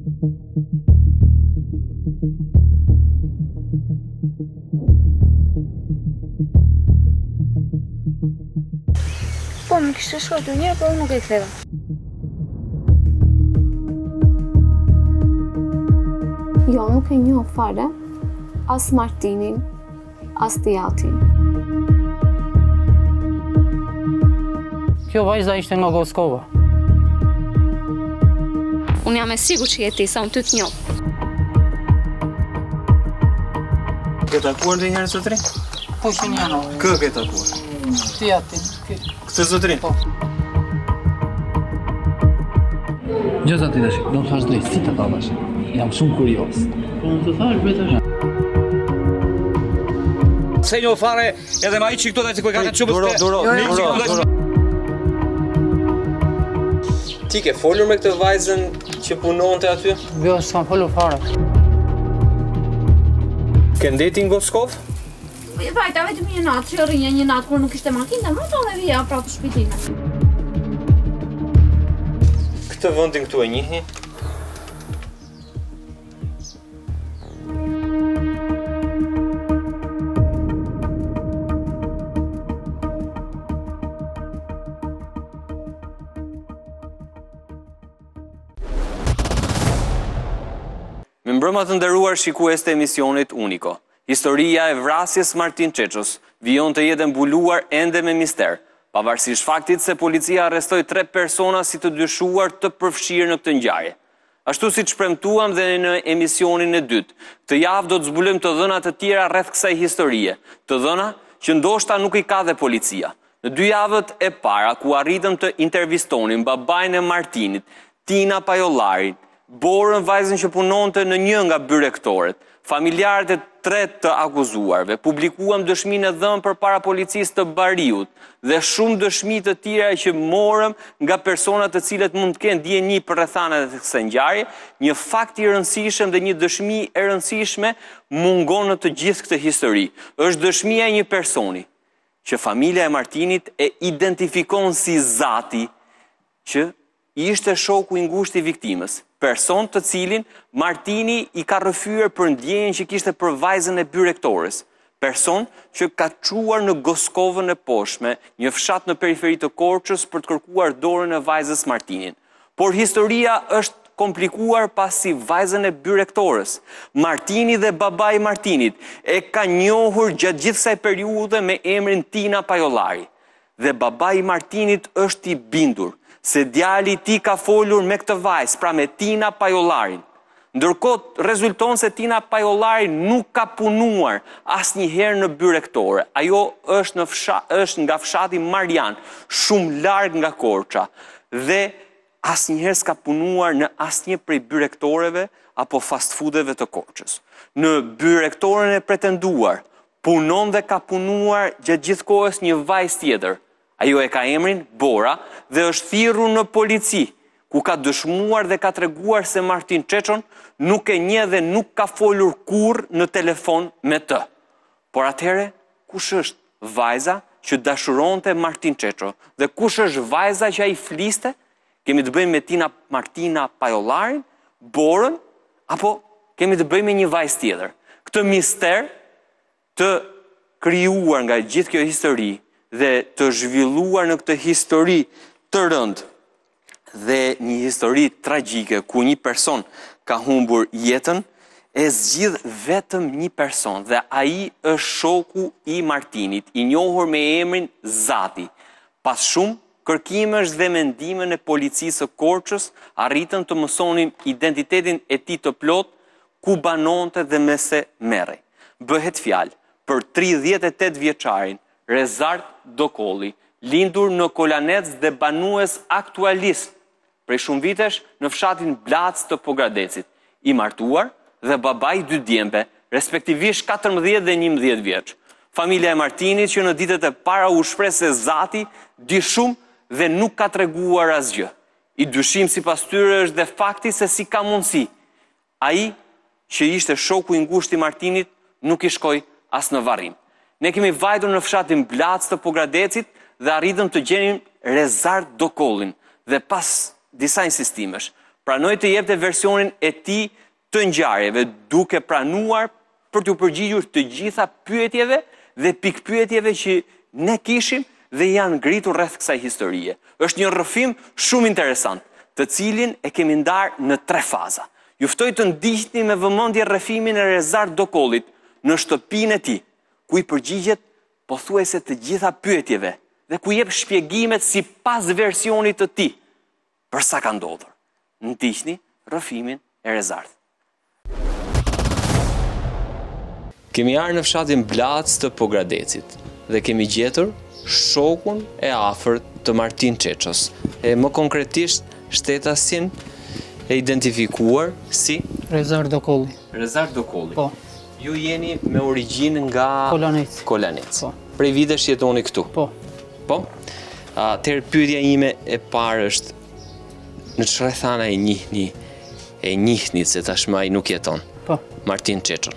Po, më kishte shkruar një herë, por unë nuk e ktheva. Jo, nuk e njoh fare as Martinin, as Tiatin. Kjo vajza ishte nga Goskova. Unë jam e sigurt që je ti, sa unë ty të njoh. Ke takuar ndonjëherë zotrin? Po që një anë. Kë ke takuar? Tiatin. Këtë zotrin? Po. Gjëza ti tash, do të thash drejt, si të thash? Jam shumë kurioz. Po më të thash vetë Se një fare edhe ma i që këto dhe që kërë ka qëpës Duro. Ti ke folur me këtë vajzën që punon të aty? Jo, s'kam folur fare. Ke ndeti në Goskov? Vajta vetëm një natë, që rrinja një natë kur nuk ishte makinë, më të dhe vija prapë shpitime. Këtë vëndin këtu e njihni? Me mbrëma të nderuar shikues të emisionit Uniko, historia e vrasjes Martin Çeços vijon të jetë mbuluar ende me mister, pavarësisht faktit se policia arrestoi 3 persona si të dyshuar të përfshirë në këtë ngjarje. Ashtu siç premtuam dhe në emisionin e dytë, këtë javë do të zbulojmë të dhëna të tjera rreth kësaj historie, të dhëna që ndoshta nuk i ka dhe policia. Në 2 javët e para, ku arritëm të intervistonim babain e Martinit, Tina Pajollarin, Borën, vajzën që punonte në një nga byrektoret, familjarët e 3 të akuzuarve, publikuam dëshminë e dhënë përpara policisë të Bariut dhe shumë dëshmi të tjera që morëm nga persona të cilët mund të kenë dieni për rrethanat e kësaj ngjarje, një fakt i rëndësishëm dhe një dëshmi e rëndësishme mungon në të gjithë këtë histori. Është dëshmia e një personi që familja e Martinit e identifikon si zati që ishte shoku i ngushtë i viktimës, person të cilin Martini i ka rrëfyer për ndjenjën që kishte për vajzën e byrektores, person që ka çuar në Goskovën e poshtme, një fshat në periferi të Korçës për të kërkuar dorën e vajzës Martinin. Por historia është komplikuar pasi vajzën e byrektores, Martini dhe babai i Martinit e ka njohur gjatë gjithë kësaj periudhe me emrin Tina Pajollari. Dhe babai i Martinit është i bindur se djali i tij ka folur me këtë vajzë, pra me Tina Pajollarin. Ndërkohë rezulton se Tina Pajollari nuk ka punuar asnjëherë në byrektore. Ajo është nga fshati Marian, shumë larg nga Korça, dhe asnjëherë s'ka punuar në asnjë prej byrektoreve apo fast foodeve të Korçës. Në byrektoren e pretenduar, punon dhe ka punuar gjatë gjithë kohës një vajzë tjetër. Ajo e ka emrin Bora dhe është thirrur në polici, ku ka dëshmuar dhe ka treguar se Martin Çeçon nuk e njeh dhe nuk ka folur kurrë në telefon me të. Por atëherë, kush është vajza që dashuronte Martin Çeço dhe kush është vajza që ai fliste? Kemi të bëjmë me Martina Pajollarin, Borën, apo kemi të bëjmë me një vajzë tjetër? Këtë mister të krijuar nga gjithë kjo histori dhe të zhvilluar në këtë histori të rëndë dhe një histori tragjike ku një person ka humbur jetën, e zgjidh vetëm një person dhe ai është shoku i Martinit, i njohur me emrin Zati. Pas shumë kërkimesh dhe mendimin e policisë së Korçës, arritën të mësonin identitetin e tij të plot, ku banonte dhe me se merrej. Bëhet fjalë për 38 vjeçarin Rezart Dokolli, lindur në Kolanec dhe banues aktualist prej shumë vitesh në fshatin Blac të Pogradecit, i martuar dhe babai 2 djembe, respektivisht 14 dhe 11 vjeç. Familja e Martinit që në ditët e para u shpreh se Zati di shumë dhe nuk ka treguar asgjë. I dyshim sipas tyre është dhe fakti se si ka mundësi ai që ishte shoku i ngushtë i Martinit nuk i shkoi as në varrim. Ne kemi vajtur në fshatin Blac të Pogradecit dhe arritëm të gjenim Rezart Dokollin dhe pas disa insistimesh, pranoi të jepte versionin e tij të ngjarjeve, duke pranuar për t'u përgjigjur të gjitha pyetjeve dhe pikpyetjeve që ne kishim dhe janë ngritur rreth kësaj historie. Është një rrëfim shumë interesant, të cilin e kemi ndarë në 3 faza. Ju ftoj të ndiqni me vëmendje rrëfimin e Rezart Dokollit në shtëpinë e tij, ku i përgjigjet pothuajse të gjitha pyetjeve dhe ku jep shpjegimet sipas versionit të tij për sa ka ndodhur. Ndiqni rrëfimin e Rezart. Kemi ardhur në fshatin Blac të Pogradecit dhe kemi gjetur shokun e afërt të Martin Çeços, e më konkretisht shtetasin e identifikuar si Rezart Dokolli. Rezart Dokolli. Po. Ju jeni me origjinë nga Kolanec. Po. Prej vitesh jetoni këtu. Po. Po. Atëherë pyetja ime e parë është në çfarë thana e njihni se tashmë ai nuk jeton. Po. Martin Çeçon.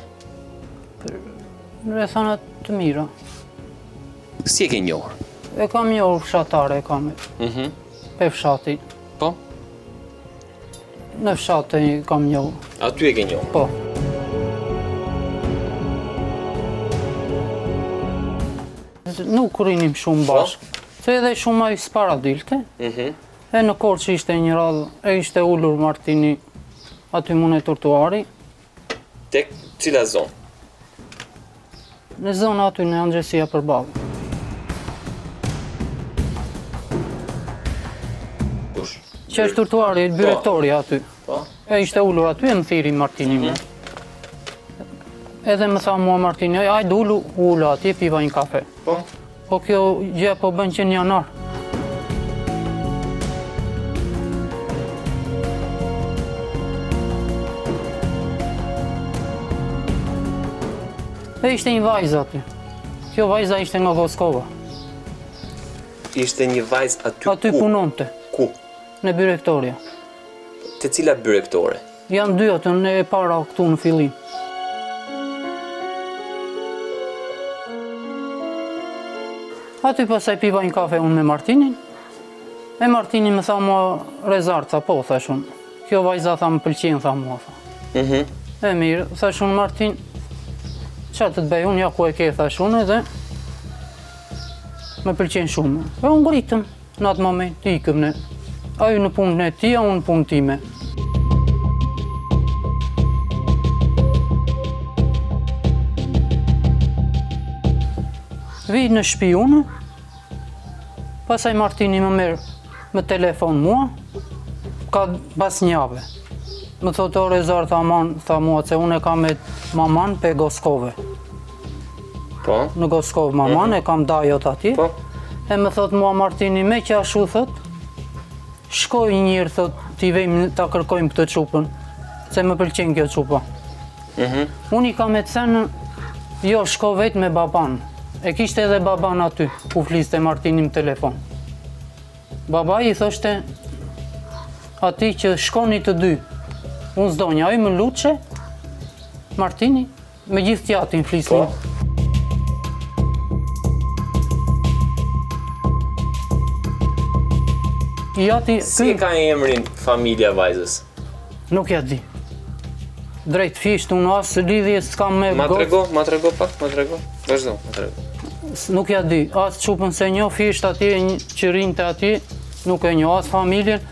Në rrethana të mira. Si e ke njohur? E kam njohur fshatare, e kam. Pe fshati. Po. Në fshat e kam njohur. Aty e ke njohur. Po. Nuk rinim shumë bashkë. Se edhe shumë ai s'para dilte. E në Korçë ishte një radhë, e ishte ulur Martini aty mune trotuari. Tek cila zonë? Në zonë aty në Angjesia përballë. Kush? Që është trotuari, byrektori aty. Po. E ishte ulur aty e më thiri Martini më. Edhe më tha mua Martini, ajde ulu aty, piva një kafe. Po. Po kjo gjë po bën që në janar. E ishte një vajzë aty. Kjo vajza ishte nga Goskova. Ishte një vajzë aty ku? Aty punonte. Ku? Në byrektoria. Te cila byrektore? Janë 2 aty, në e para këtu në fillim. Aty pasaj piva një kafe unë me Martinin. E Martini më tha mua Rezart, tha po, thash unë. Kjo vajza tha më pëlqen, tha mua. E mirë, thash unë Martin, çfarë të bëj unë, ja ku e ke, thash unë edhe më pëlqen shumë. E unë ngritëm në atë moment, ikëm ne. Ai në punën e tij, unë në punën time. Vi në shtëpi unë, pasaj Martini më merr me telefon mua, ka pas një javë. Më thotë o Rezart aman, tha mua se unë e kam me maman pe Goskove. Po. Në Goskov maman, e kam dajot ati. Po. E më thotë mua Martini, me që ashu thot, shkoj njërë thot, t'i vejmë ta kërkojmë këtë qupën, se më pëlqen kjo qupa. Unë i kam e të thënë, jo, shko vetë me baban. E kishte edhe baban aty, ku fliste Martini në telefon. Baba i thoshte ati që shkoni të 2. Unë s'donja, ai më luçe, Martini, me gjithë tjatin flisnin. Si ka emrin familja vajzës? Nuk ja di. Drejt fisht, unë asë lidhje s'kam me Ma trego pak, ma trego. Vazhdo, ma trego. Nuk ja di, asë qupën se njo fisht atje, që rinjtë atje, nuk e njo, asë familjen.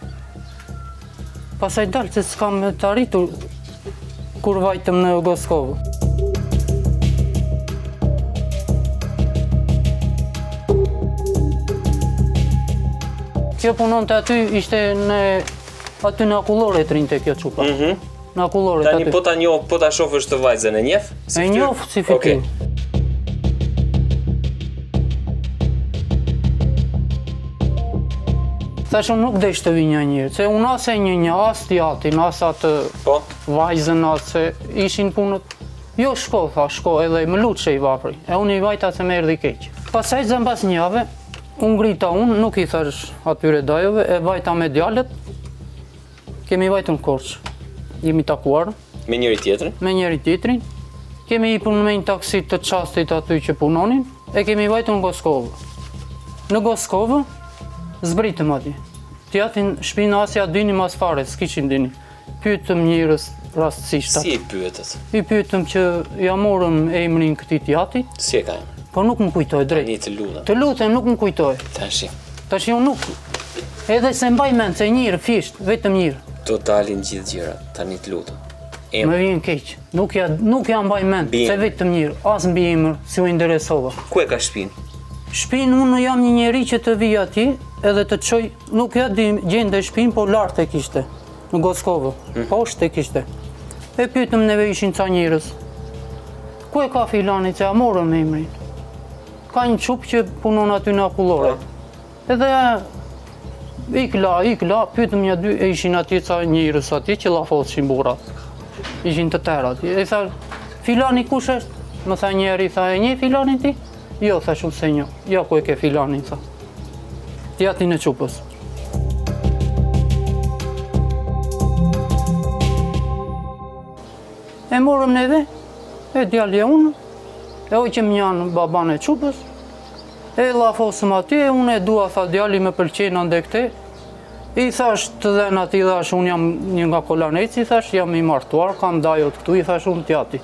Pasaj dalë që s'kam me të arritur kur vajtëm në Goskovë. Kjo punon të aty ishte aty në akullore të rinjtë kjo qupa. Në akullore të aty. Tani po ta shofësh të vajzën e njeh? E njoh si fikim. Thash unë nuk desh të vinja njërë, se unë as e një as t'jatin, as atë vajzën, as se ishin punët. Jo shko, tha shko, edhe më lutë që i vapri, e unë i vajta se me erdi keqë. Pasaj zëm pas njave, unë ngrita unë, nuk i thash atyre dajove, e vajta me djallet, kemi vajtë në Korçë, jemi takuar. Me njëri tjetrin? Me njëri tjetrin, kemi i punë me një taksit të qastit aty që punonin, e kemi vajtë në Goskovë. Në Goskovë, zbritëm ati. Tjatin shpinë asja dini mas fare, s'kishin dini. Pyetëm njërës rastësisht. Si i pyetët? I pyetëm që ja morëm emrin këtij tjati, Si e ka emrin? po nuk më kujtoj drejt. Një të lutem. Të lutem nuk më kujtoj. Tash unë nuk. Edhe se mbaj mend se njërë fisht, vetëm njërë. Do dalin gjithë gjërat, tani të lutem. Më vjen keq. Nuk ja mbaj mend se vetëm njërë, as mbi emër, si u interesova. Ku e ka shtëpinë? Shpinë unë jam një njeri që të vi atje edhe të çoj, nuk ja di gjende shpinë, po lart e kishte, në Goskovë, poshtë e kishte. E pyetëm neve ishin ca njerëz. Ku e ka filani që ja morëm emrin? Ka një çup që punon aty në akullore. Edhe ikla, pyetëm një dy, e ishin atje ca njerëz atje që llafoshin burrat. Ishin të tërë atje. E tha, filani kush është? Më tha njeri, tha, e një filanin ti? Jo, thash unë se një. Ja ku e ke filanin, tha. Tjatin e qupës. E morëm neve, e djalja unë, e hoqëm janë baban e qupës, e llafosëm atje, unë e dua, tha, djali me pëlqenë ande këte. I thash të dhen ati, thash, unë jam një nga Kolaneci, thash, jam i martuar, kam dajot këtu, i thash unë tjati.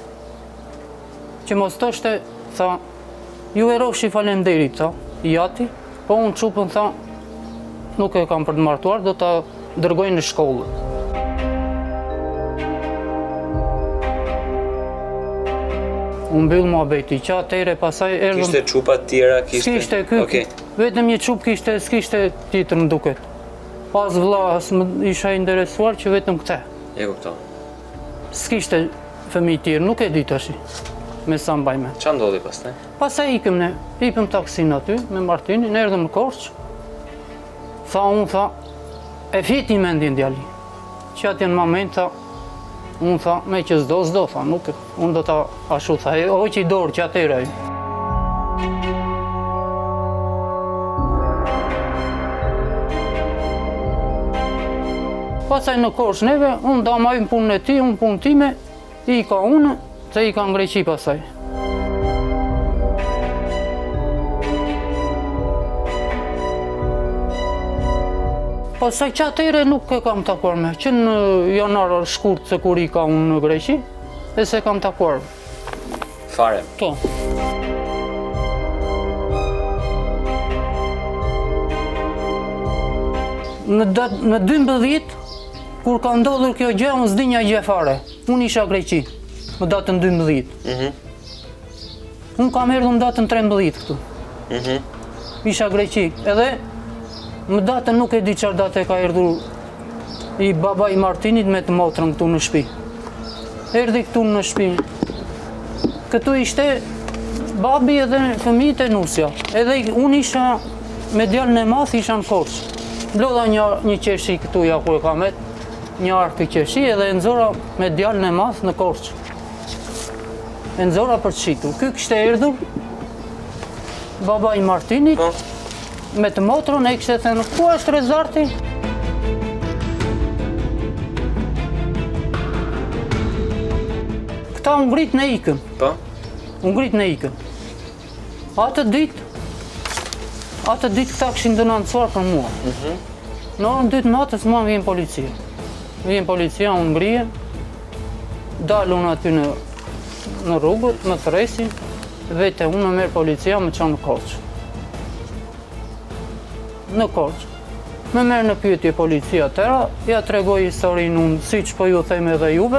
Që mos të shte, tha, ju e rofshi falemderit, tha, i ati, po unë qupën, tha, nuk e kam për të martuar, do të dërgojnë në shkollë. Unë mbyllë mua beti, që atere pasaj erdhëm... Kishte qupat tjera, kishte... S'kishte, vetëm një qup kishte, s'kishte titër më duket. Pas vlla, as më isha interesuar që vetëm këte. E kuptoj. S'kishte fëmijë tjerë, nuk e di tash. Me sa mbaj me. Qa ndodhi pastaj? Pastaj ikëm taksin aty me Martinin, erdhëm në Korçë. Tha unë, tha, e fjeti mendin djali. Që atë në moment, tha, unë tha, me që s'do, tha, nuk, unë do ta ashu, tha, e hoqi dorë që atëre. Pastaj në Korçë neve, unë da majmë punën e ti, unë punë time, i ka unë, se i ka në Greqi pasaj. Pasaj që atere nuk e kam takuar me, që në janar shkurt se kur i ka unë në Greqi, e se kam takuar. Fare. To. Në 12, kur ka ndodhur kjo gjë, unë s'di një gjë fare. Unë isha Greqi, më datën 12. Unë kam erdhur më datën 13 këtu. Isha Greqi, edhe më datën nuk e di çfarë datë ka erdhur i baba i Martinit me të motrën këtu në shtëpi. Erdhi këtu në shtëpi. Këtu ishte babi edhe fëmijët e nusja. Edhe unë isha me djalën e madh, isha në Korçë. Blodha një qeshi këtu ja ku e kam një arkë qeshi edhe e nxora me djalën e madh në Korçë. E nxora për të shitur. Ky kishte erdhur baba i Martinit me të motrën, e kishte thënë, ku është Rezarti? Këta unë ngrit në ikën. Po? Unë ngrit në ikën. Atë ditë këta këshin dënancuar për mua. Në orën 2 natës mua vjen policia. Vjen policia, unë ngrije, dalë unë aty në rrugë, më thresin, vete unë më merë policia, më qanë në Korçë. Në Korçë. Me merë në pyetje policia tëra, ja tregoj historinë unë, si që po ju theme edhe juve.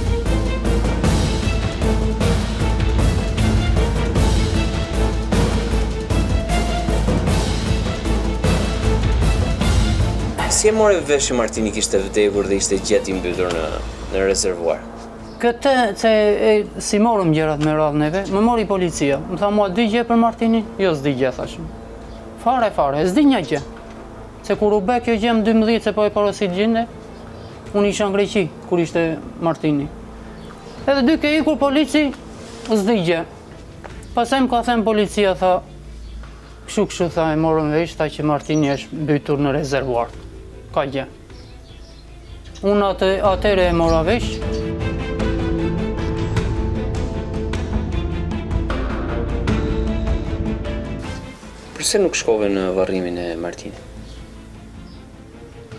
Si e more vesh që Martini kishte vdekur dhe ishte gjetë i mbytur në rezervuar? Këtë, si morëm gjërat me radhë neve, më mori policia. Më tha mua, di gjë për Martinin? Jo, s'di gjë, thashëm. Fare, s'di një gjë. Se kur u be kjo gjë më 12, se po e porosit gjinde, unë isha në Greqi, kur ishte Martini. Edhe dyke ikur polici, s'di gjë. Pasaj më ka them policia, tha, kështu tha, e morëm vesh, tha që Martini është mbytur në rezervuar. Ka gjë. Unë atere e mora vesh. Përse nuk shkove në varrimin e Martinit?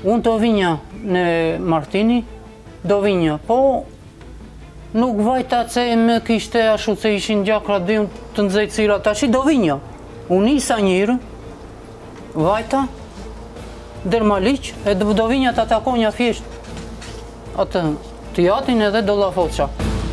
Unë do vinja në Martini, do vinja, po nuk vajta që me kishte ashtu që ishin gjakra dy të nxejtësira, tash do vinja. Unë isa njërë, vajta, Dermaliq, e do vinja të atakonja thjesht atë teatrin edhe do la foqa.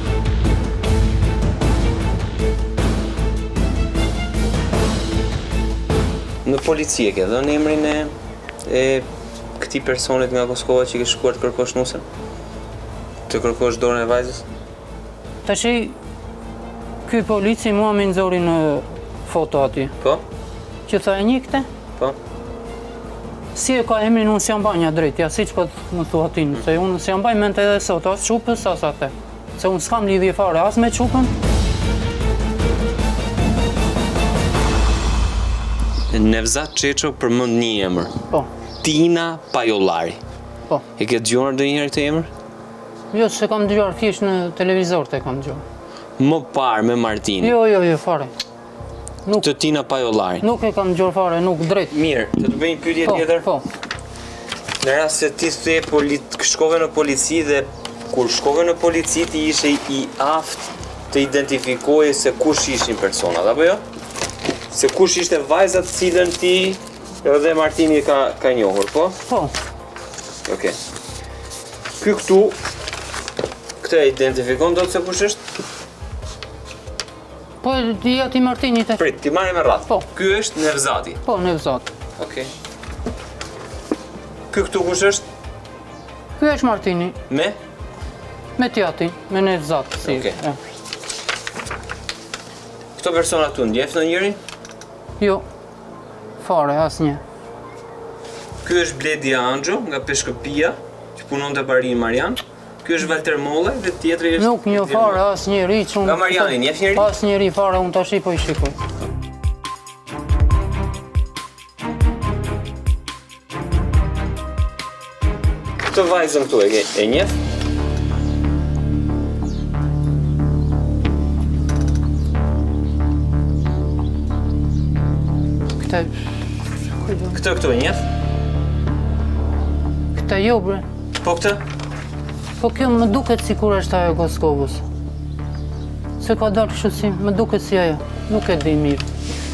Në policie ke dhënë emrin e këtij personit nga Kosova që ke shkuar të kërkosh nusën? Të kërkosh dorën e vajzës? Tash ky polici mua më nxori në foto aty. Po? Që tha e njikte? Po? Si e ka emrin, unë s'jam banja drejt, ja siç po më thua ti, se unë s'jam baj mente edhe sot, as çupës, as atë. Se unë s'kam lidhje fare as me çupën. Nevzat Çeço përmend një emër. Po. Tina Pajollari. Po. E ke dëgjuar ndonjëherë këtë emër? Jo, se kam dëgjuar thjesht në televizor te kam dëgjuar. Më parë me Martini. Jo, fare. Nuk, Të Tina Pajollari. nuk e kam dëgjuar fare, nuk drejt. Mirë, të bëj një pyetje tjetër. Po. Në rast se ti shkove në polici dhe kur shkove në polici ti ishe i aftë të identifikoje se kush ishin personat, apo jo? Se kush ishte vajza të cilën ti edhe Martini ka njohur, po? Po. Okej. Ky këtu, këtë e identifikon do të se kush është? Po, ti ati Martinit e... Prit, ti marrë me radhë. Po. Ky është Nevzati. Po, Nevzat. Okej. Ky këtu kush është? Ky është Martini, Me? me tjatin, me Nevzat. Si. Okej. Këto persona tu ndjef në njërin? Jo, fare, asnjë. Ky është Bledi Angjo nga Peshkëpia, që punon të Barin Marian. Ky është Valter Molle dhe tjetri është... Nuk një fare, asnjëri që unë... Nga Mariani, njeh njëri? Asnjëri fare, unë tash po i shikoj. Këtë vajzën këtu e njeh? Këtë këtu e njeh? Këta jo, bre. Po këtë? Po kjo më duket si kur është ajo Koskovës. Se ka dalë kështu si, më duket si ajo. Nuk e di mirë.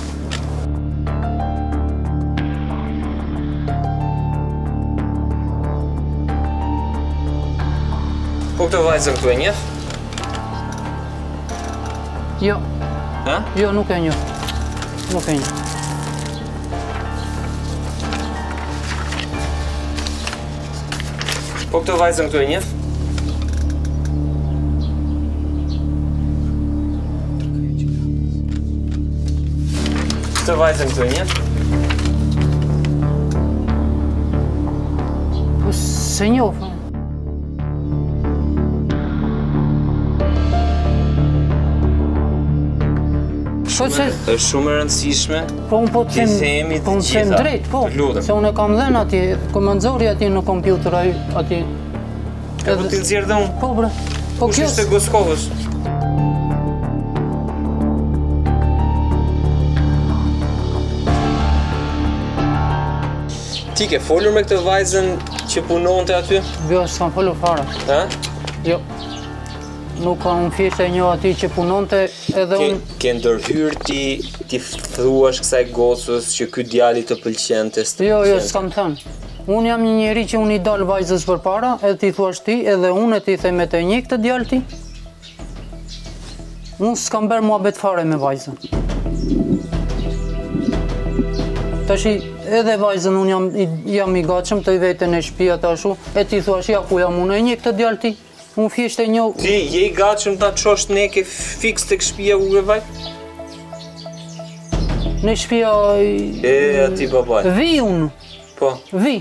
Po këtë vajzën këtu e njeh? Jo. Ha? Jo, nuk e njoh. Nuk e njoh. Po këtë vajzën këtu e njeh? Këtë vajzën këtu e njeh? Po se njoh. Është shumë e rëndësishme. Po unë po të themi po unë them drejt, po. Se unë e kam dhënë atje, komandori atje në kompjuter atje. Po ti nxjerr dhe unë. Po bre. Po Kush ishte Koskovës? Ti ke folur me këtë vajzën që punonte aty? Jo, s'kam folur fare. Ha? Jo. Nuk kam thjesht e njoh atij që punonte edhe unë. Ke ndërhyr ti thuash kësaj gocës që ky djali të pëlqente. Jo, s'kam thënë. Unë jam një njeri që unë i dal vajzës përpara, edhe ti thuash ti, edhe unë e ti them me të një këtë djalë ti. Unë s'kam bërë muhabet fare me vajzën. Tashi edhe vajzën unë jam i gatshëm të i veten e shtëpia tashu, e ti thuash ja ku jam unë e një këtë djalë ti. Unë thjesht e njoh. Ti je i gatshëm ta çosh ne ke fiks tek shtëpia ku e vaj? Në shtëpia e aty babaj. Vi unë. Po. Vi.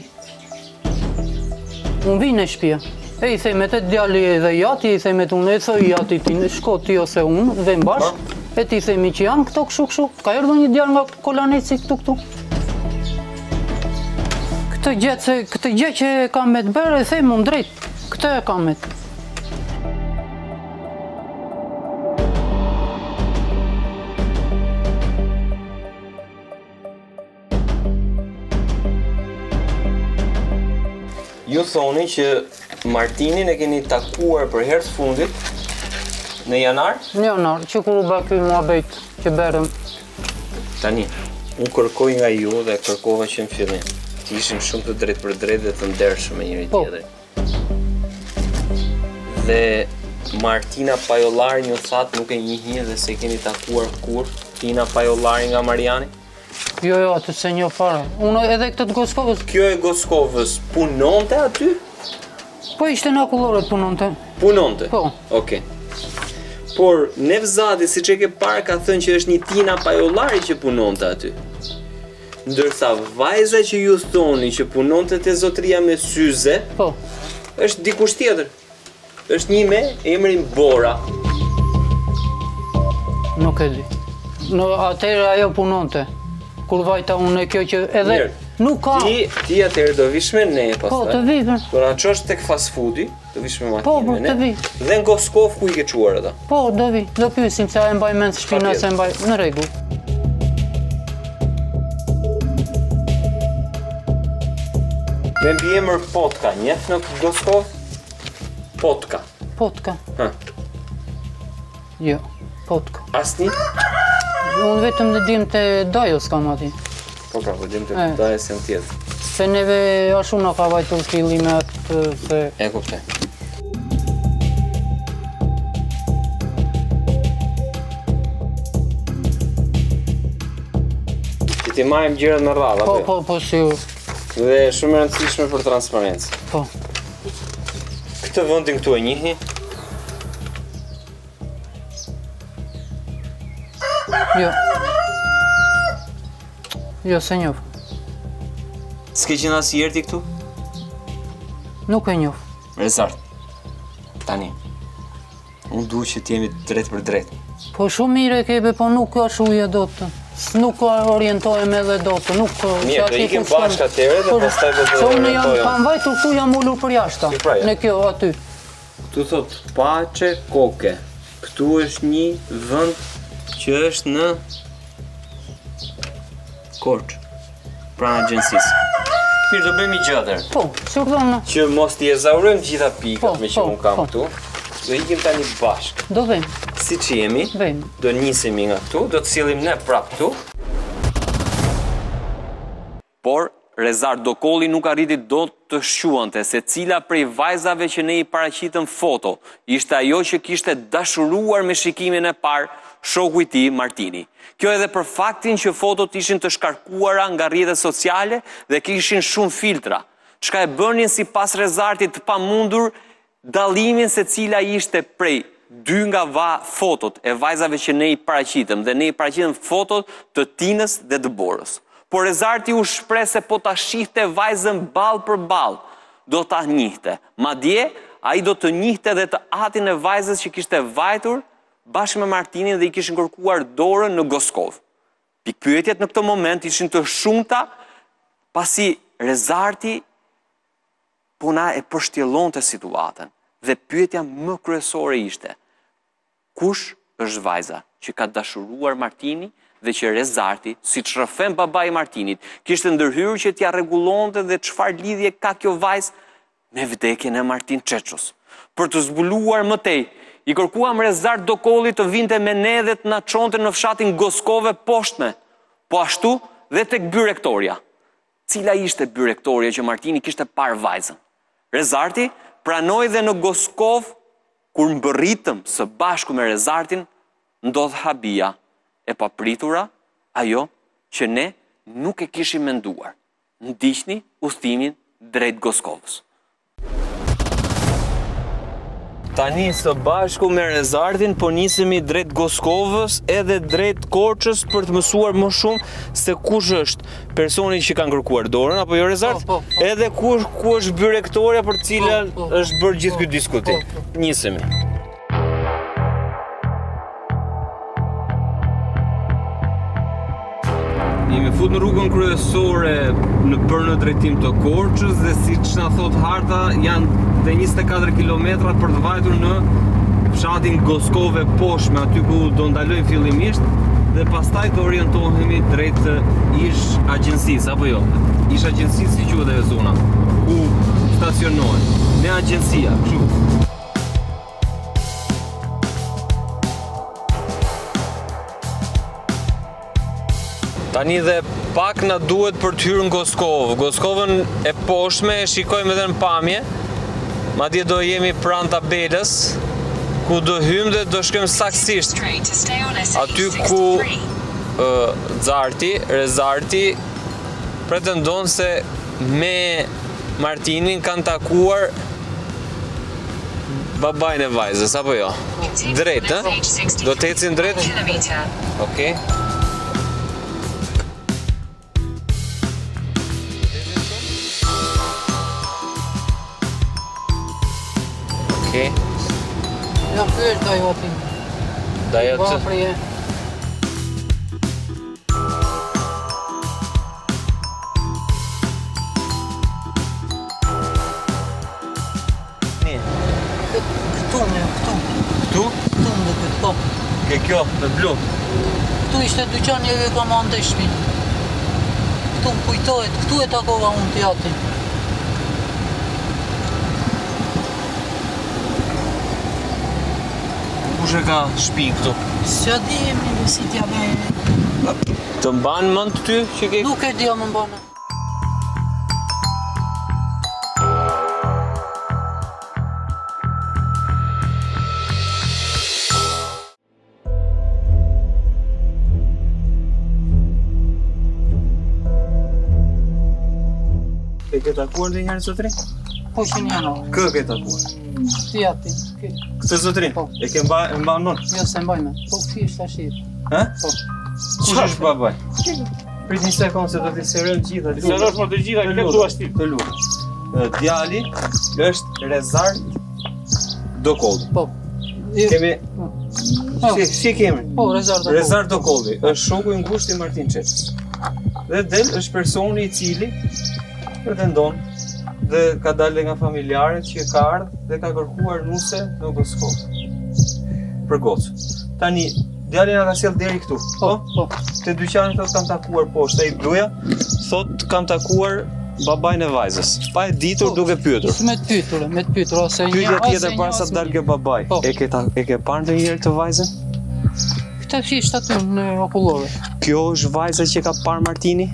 Unë vi në shtëpia. E i them të djali edhe jati, i them unë e thoj jati ti shko ti ose unë dhe bashkë. E ti themi që janë këto kështu. Ka erdhur një djalë nga Kolaneci këtu. Këtë gjë që kam me të bërë e them unë drejt. Këtë e kam me të. Ju thoni që Martinin e keni takuar për herë të fundit në janar? Në janar, që kur u bë ky muhabet që berëm. Tani, unë kërkoj nga ju dhe kërkova që në fillim të ishim shumë të drejtë për drejtë dhe të ndershëm me njëri tjetrin. Dhe Martina Pajollari një thatë nuk e njihni dhe se keni takuar kur Tina Pajollari nga Mariani? Jo, atë se një fare. Unë edhe këtë të Goskovës. Kjo e Goskovës punonte aty? Po ishte në akullore punonte. Punonte? Po. Okej. Por Nevzati, si që ke parë, ka thënë që është një Tina Pajollari që punonte aty. Ndërsa vajza që ju thoni që punonte te zotëria me syze, po, është dikush tjetër. Është një me emrin Bora. Nuk e di. Në atëherë ajo punonte. Kur vajta unë kjo që edhe mirë, nuk ka. Ti atëherë do vish me ne pastaj. Po, të vi. Do na çosh tek fast foodi, do vish me po, makinë të vi. Dhe në Goskov ku i ke çuar ata? Po, do vi. Do pyesim se a e mbaj mend shpina se e mbaj në rregull. Me mbiemër Potka, njeh në Goskov? Potka. Potka. Ha. Jo, Potka. Asni? Unë vetëm në dim të Dajos kam ati. Po pra, po dim të Dajos janë tjetë. Se neve ashtu në ka vajtur fillime atë se... E kuptoj. Që ti marrim gjërat me radhë, apo? Po, sigur. Dhe shumë e rëndësishme për transparencë. Po. Këtë vendin këtu e njihni? Jo. Jo, se njoh. S'ke qenë asnjëherë ti këtu? Nuk e njoh. Rezart. Tani. Unë duhet që t'jemi drejt për drejt. Po shumë mire kebe, po nuk ka shuja do të. Nuk orientohem edhe do të, nuk... Mirë, do ikim bashkë atyre dhe pastaj do të orientohem. Se unë kam vajtur këtu, jam ullur për jashta, në kjo aty. Tu thot, Paçe Koke. Këtu është një vend që është në Korçë, pranë agjencisë. Mirë, do bëjmë një gjë atëherë. Po, sigurisht. Që mos t'i ezaurojmë gjitha pikat me që unë kam këtu. Do ikim tani bashkë. Do vëjmë. Si që jemi, do nisemi nga këtu, do të sillim ne prap këtu. Por, Rezar Dokolli nuk arriti do të shquante se cila prej vajzave që ne i paraqitëm foto ishte ajo që kishte dashuruar me shikimin e parë shoku i tij Martini. Kjo edhe për faktin që fotot ishin të shkarkuara nga rrjetet sociale dhe kishin shumë filtra, çka e bënin sipas Rezartit të pamundur dallimin se cila ishte prej dy nga fotot e vajzave që ne i paraqitëm dhe ne i paraqitëm fotot të Tinës dhe të Borës. Por Rezarti u shpreh se po ta shihte vajzën ballë për ballë, do ta njihte. Madje ai do të njihte edhe të atin e vajzës që kishte vajtur bashkë me Martinin dhe i kishin kërkuar dorën në Goskov. Pikpyetjet në këtë moment ishin të shumta, pasi Rezarti puna e përshtjellonte situatën dhe pyetja më kryesore ishte: kush është vajza që ka dashuruar Martini dhe që Rezarti, si që rrëfen baba i Martinit, kishte ndërhyrë që t'ja rregullonte dhe çfarë lidhje ka kjo vajzë me vdekjen e Martin Çeços. Për të zbuluar më tej, i kërkuam Rezart Dokolli të vinte me ne dhe të na çonte në fshatin Goskove poshtme, po ashtu dhe tek byrektoria. Cila ishte byrektoria që Martini kishte parë vajzën? Rezarti pranoi dhe në Goskov, kur mbërritëm së bashku me Rezartin, ndodh habia e papritura, ajo që ne nuk e kishim menduar. Ndiqni udhëtimin drejt Goskovës. Tani së bashku me Rezartin po nisemi drejt Goskovës edhe drejt Korçës për të mësuar më shumë se kush është personi që kanë kërkuar dorën, apo jo Rezart? Edhe ku është byrektoria për cilën është bërë gjithë ky diskutim. Nisemi. Jemi fut në rrugën kryesore për në drejtim të Korçës dhe si që na thot harta janë dhe 24 kilometra për të vajtur në fshatin Goskove poshtme, aty ku do ndalojmë fillimisht dhe pastaj të orientohemi drejt ish agjencisë, apo jo? Ish agjencisë si quhet ajo zona, ku stacionohen me agjencia, kështu. Tani dhe pak na duhet për të hyrë në Goskovë. Goskovën e poshtme e shikojmë edhe në pamje. Madje do jemi pranë tabelës, ku do hymë dhe do shkojmë saktësisht aty ku Rezarti pretendon se me Martinin kanë takuar babajnë e vajzës, apo jo? Drejt, do të ecin drejt? Okej. Okej. Ja, ky është ajo aty. Daja të... Këtu? Këtu më dhe këtë, po. Ke kjo, me blu? Këtu ishte dyqani e reklamante shpinë. Këtu më kujtohet, këtu e takova unë të jatin. Kush e ka shtëpinë këtu? S'ja di emrin si t'ja me... Të mban mend ty që ke... Nuk e di më mbanë. E ke takuar dhe njërë zotri? Po që një në. Kë ke takuar? Të jatin. Këtë zotri? Po. E ke mba non? Jo se mbaj me. Po fish të ashtë. Ha? Po. Kush është babaj? Prit një sekundë se do t'i serojmë gjitha. Serosh më të gjitha, i ke këtu ashti. Të lutë. Djali është Rezart Dokolli. Po. Kemi... Si kemi? Po, Rezart Dokolli. Rezart Dokolli është shoku i ngushtë i Martin Çeçës. Dhe del është personi i cili pretendon dhe ka dalë nga familjarët që ka ardhur dhe ka kërkuar nuse në Goskovë. Për gocë. Tani, djali nga ka sjell deri këtu. Po, po. Te dyqani thotë kam takuar poshtë, ai bluja thotë kam takuar babajnë e vajzës. Pa e ditur duke pyetur. Me të pyetur, ose një... Pyetja tjetër para sa të dalë kjo babaj. Po. E ke parë ndonjëherë këtë vajzën? Këta fisht aty në okullore. Kjo është vajza që ka parë Martini?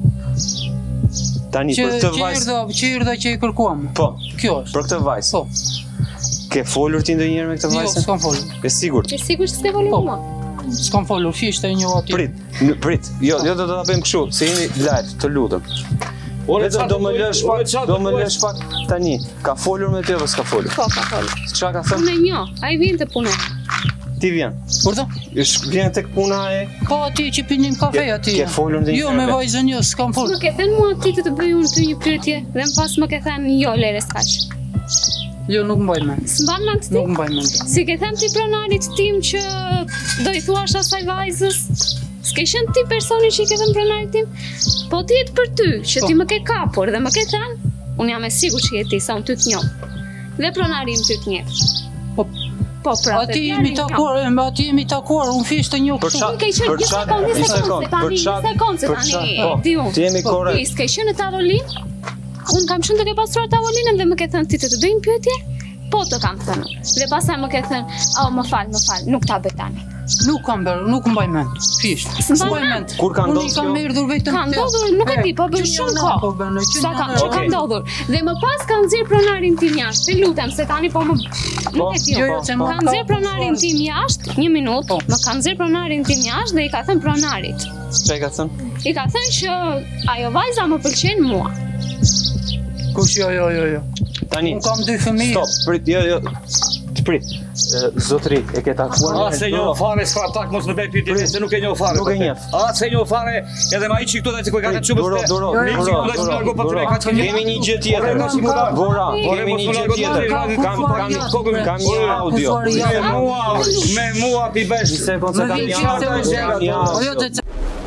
Tani për këtë vajzë... Që erdha që i kërkuam. Po. Kjo është. Për këtë vajzë. Po. Ke folur ti ndonjëherë me këtë vajzë? Jo, s'kam folur. E sigurt? Që sigur s'ke folur mua? S'kam folur, fisht e një aty. Prit. Jo, do ta bëjmë kështu, se jemi live, të lutem. Vetëm do më lësh pak tani. Ka folur me ty apo s'ka folur? Po, ka folur. Çfarë ka thënë? Unë e njoh, ai vjen të punoj. Ti vjen. Kurdo? Vjen tek puna e... Po, aty që pinim kafe aty. Ke folur ndonjëherë? Jo, me vajzën jo, s'kam folur. Më ke thënë mua ti të bëj unë ty një pyetje dhe më pas më ke thënë jo, lere s'kaq. Jo, nuk mbaj mend. S'mban mend ti? Nuk mbaj mend. Si ke thënë ti pronarit tim që do i thuash asaj vajzës? S'ke qenë ti personi që i ke thënë pronarit tim? Po ti jetë për ty, që ti më ke kapur dhe më ke thënë, unë jam e sigurt që je ti, sa unë ty të njoh. Dhe pronari im ty të njeh. Po, pra, aty jemi takuar, unë fisht të njoh këtu. Ke qenë një sekondë, ti unë. Ti jemi korrekt. Ti s'ke qenë në tavolinë? Unë kam qenë të ke pastruar tavolinën dhe më ke thënë ti të bëj një pyetje? Po të kam thënë. Dhe pastaj më ke thënë, më fal, nuk ta bëj tani. Nuk kam bërë, nuk mbaj mend. Fisht. S'mbaj mend. Kur ka ndodhur? Unë kam erdhur vetëm. Ka ndodhur, nuk e di, po bën shumë kohë. Sa ka ndodhur. Dhe më pas ka nxjerr pronarin tim jashtë. Të lutem se tani po më nuk e di. Ka nxjerr pronarin tim jashtë, 1 minutë. Më ka nxjerr pronarin tim jashtë dhe i ka thënë pronarit. Çfarë ka thënë? I ka thënë që ajo vajza më pëlqen mua. Kush jo. Tani. Unë kam 2 fëmijë. Stop, prit, jo. Prit. Zotri, e ke takuar? Se njoh fare s'ka tak mos më bëj pyetje se nuk e njoh fare. Nuk e njeh. Se njoh fare, edhe ai çik këtu që ka kanë çubës. Duro. Kemi një gjë tjetër. Vora, kemi një gjë tjetër. Kam një audio. Me mua ti bësh. Një sekondë kam një.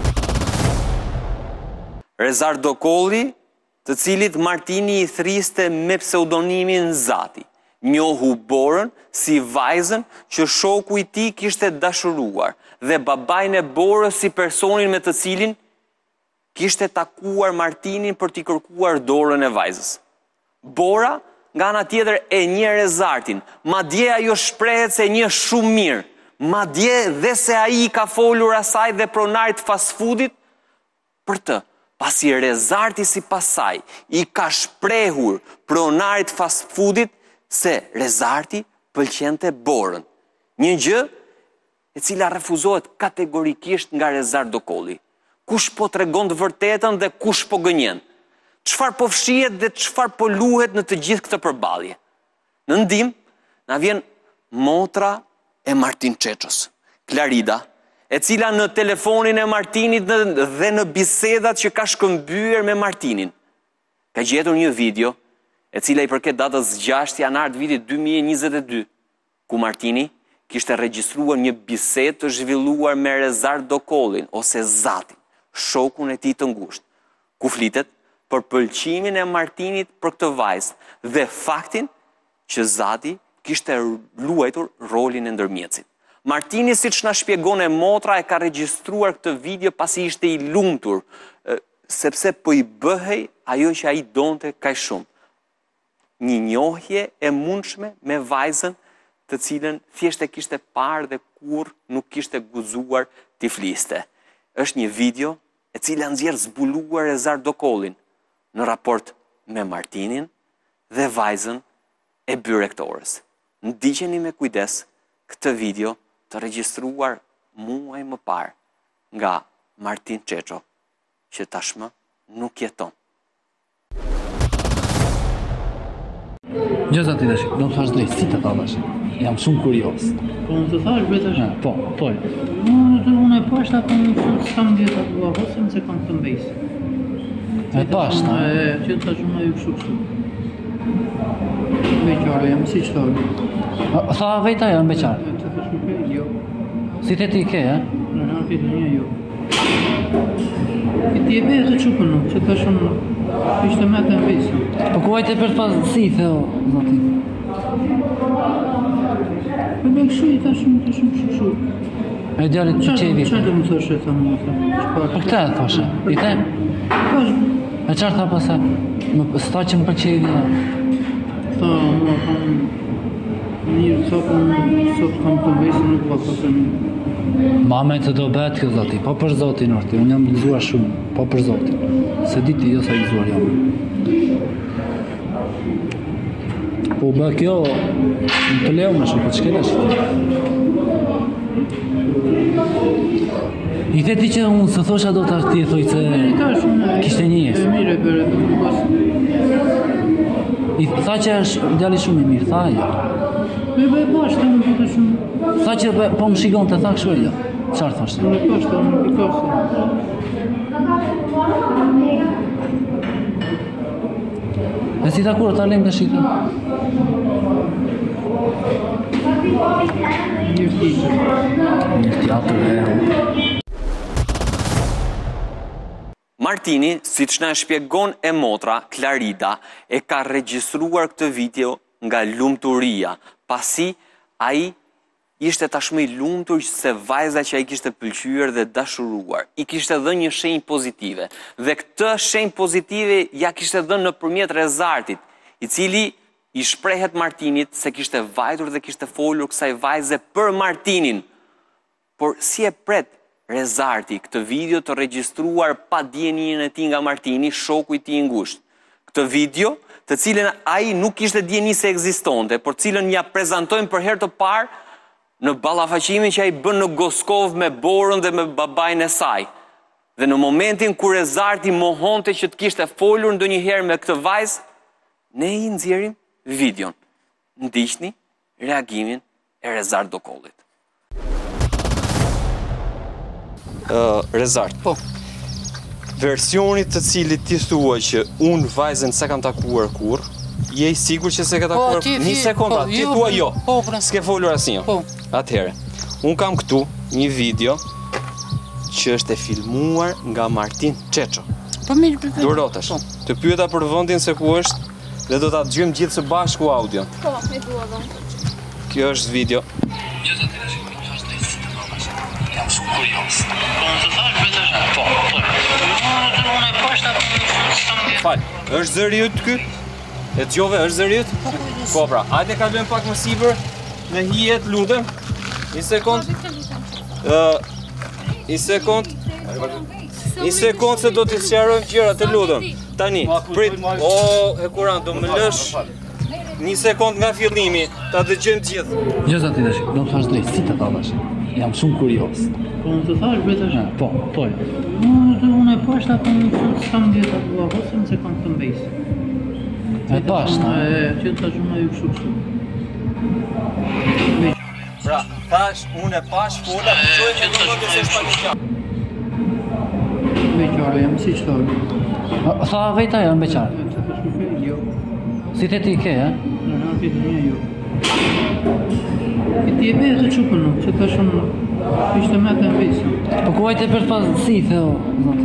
Rezart Dokolli, të cilit Martini i thriste me pseudonimin Zati, njohu Borën si vajzën që shoku i tij kishte dashuruar dhe babajnë e Borës si personin me të cilin kishte takuar Martinin për t'i kërkuar dorën e vajzës. Bora nga ana tjetër e një Rezartin. Madje ajo shprehet se një shumë mirë. Madje dhe se ai ka folur asaj dhe pronarit fast foodit për të. Pasi Rezarti si pasaj i ka shprehur pronarit fast foodit se Rezarti pëlqente Borën. Një gjë e cila refuzohet kategorikisht nga Rezart Dokolli. Kush po tregon të vërtetën dhe kush po gënjen. Çfarë po fshihet dhe çfarë po luhet në të gjithë këtë përballje. Në ndim, na vjen motra e Martin Çeços, Klarida, e cila në telefonin e Martinit dhe në bisedat që ka shkëmbyer me Martinin, ka gjetur një video e cila i përket datës 6 janar të vitit 2022, ku Martini kishte regjistruar një bisedë të zhvilluar me Rezart Dokollin ose Zatin, shokun e tij të ngushtë, ku flitet për pëlqimin e Martinit për këtë vajzë dhe faktin që Zati kishte luajtur rolin e ndërmjetësit. Martini, siç na shpjegon e motra, e ka regjistruar këtë video pasi ishte i lumtur, sepse po i bëhej ajo që ai donte kaq shumë. Një njohje e mundshme me vajzën të cilën thjesht e kishte parë dhe kurrë nuk kishte guxuar t'i fliste. Është një video e cila nxjerr zbuluar Rezart Dokollin në raport me Martinin dhe vajzën e byrektores. Ndiqeni me kujdes këtë video të regjistruar muaj më parë nga Martin Çeço, që tashmë nuk jeton. Gjëza ti tash, do të thash drejt, si të thash? Jam shumë kurioz. Po më të thash vetë ashtu. Po. Unë e pashta po nuk s'kam dieta tua, ose se kam të mbejs. E pashta. Që të thash unë ju kështu. Beqare, jam si qëtër. Tha vejta jo, në beqare. Të thash nuk e jo. Si të ti ke, Në hapit në një jo. E ti e bejë të qukën nuk, që të shumë nuk. Ishte me të mbejsë. Po ku ajte për të pas si, theo, zati? Po me këshu i ta shumë këshu. E djallit që qevi. Qarë të më thoshe, tha më thë? Po këta e thoshe, i the? E qarë tha pëse? Sta që më përqevi. Tha, mua kam njërë, tha po sot kam të mbejsë nuk va pasë një. Mame të do betë kjo zati, po për zotin orti, unë jam gëzuar shumë, po për zotin. Se diti jo sa i gëzuar jam. Po bë kjo, në të leo më shumë, po që kene shumë. I the ti që unë së thosha do të arti e thoj se kishte një jesë. E mire për e pas. I tha që është djali shumë i mirë, tha jo. E pashta në për të shumë. Tha që po më shikon të tha kështu e jo. Qarë thoshtë? Në pashta në pikasë. E si ta kurë ta lejmë të shikën? Një teatr e Martini, si që na shpjegon e motra, Klarida, e ka regjistruar këtë video nga lumturia, pasi ai ishte tashmë i lumtur se vajza që ai kishte pëlqyer dhe dashuruar, i kishte dhënë një shenjë pozitive, dhe këtë shenjë pozitive ja kishte dhënë nëpërmjet Rezartit, i cili i shprehet Martinit se kishte vajtur dhe kishte folur kësaj vajze për Martinin. Por si e pret Rezarti këtë video të regjistruar pa dijenin e tij nga Martini, shoku i tij i ngushtë. Këtë video, të cilën ai nuk kishte dijeni se ekzistonte, por cilën ja prezantojnë për herë të parë në ballafaqimin që ai bën në Goskov me Borën dhe me babain e saj. Dhe në momentin kur Rezarti mohonte që të kishte folur ndonjëherë me këtë vajzë, ne i nxjerrim videon. Ndiqni reagimin e Rezart Dokollit. Rezart. Po. Versionit të cilit ti thua që unë vajzën se kam takuar kur, je i sigur që se ka takuar? Një sekonda, ti thua jo. S'ke folur asnjë. Atëherë, unë kam këtu një video që është e filmuar nga Martin Çeço. Po mirë, Dorotash. Të pyeta për vendin se ku është dhe do ta dëgjojmë gjithë së bashku audio. Po, me dua dhe. Kjo është video. Jam shumë kurioz. Po më të thash vetë ashtu. Po. Unë e pashta Fal, është zëri yt ky? E dëgjove, është zërit? Po pra, hajde kalojmë pak më sipër në hijet, lutem. Një sekond. Një sekond se do t'i sqarojmë gjërat, të lutem. Tani, prit. O, e kuran, do më lësh. Një sekond nga fillimi, ta dëgjojmë gjithë. Jo zati tash, do të thash drejt, si të thash? Jam shumë kurioz. Po më të thash vetë tash? Po. Unë e pashta po më s'kam vjet atë ose se kam të mbejs. E pashta. Që të thash unë ju kështu. Pra, thash, unë e pash, fola, qojnë që do të se shpa një qarë. Beqare, jam si qëtër. Tha vejta jam beqare. Si të ti ke, e? Në këtë një jo. E ti e bejë të qupën nuk, që të shumë ishte me të mbesë. Po ku ajte për të pasë si, Theo, zati?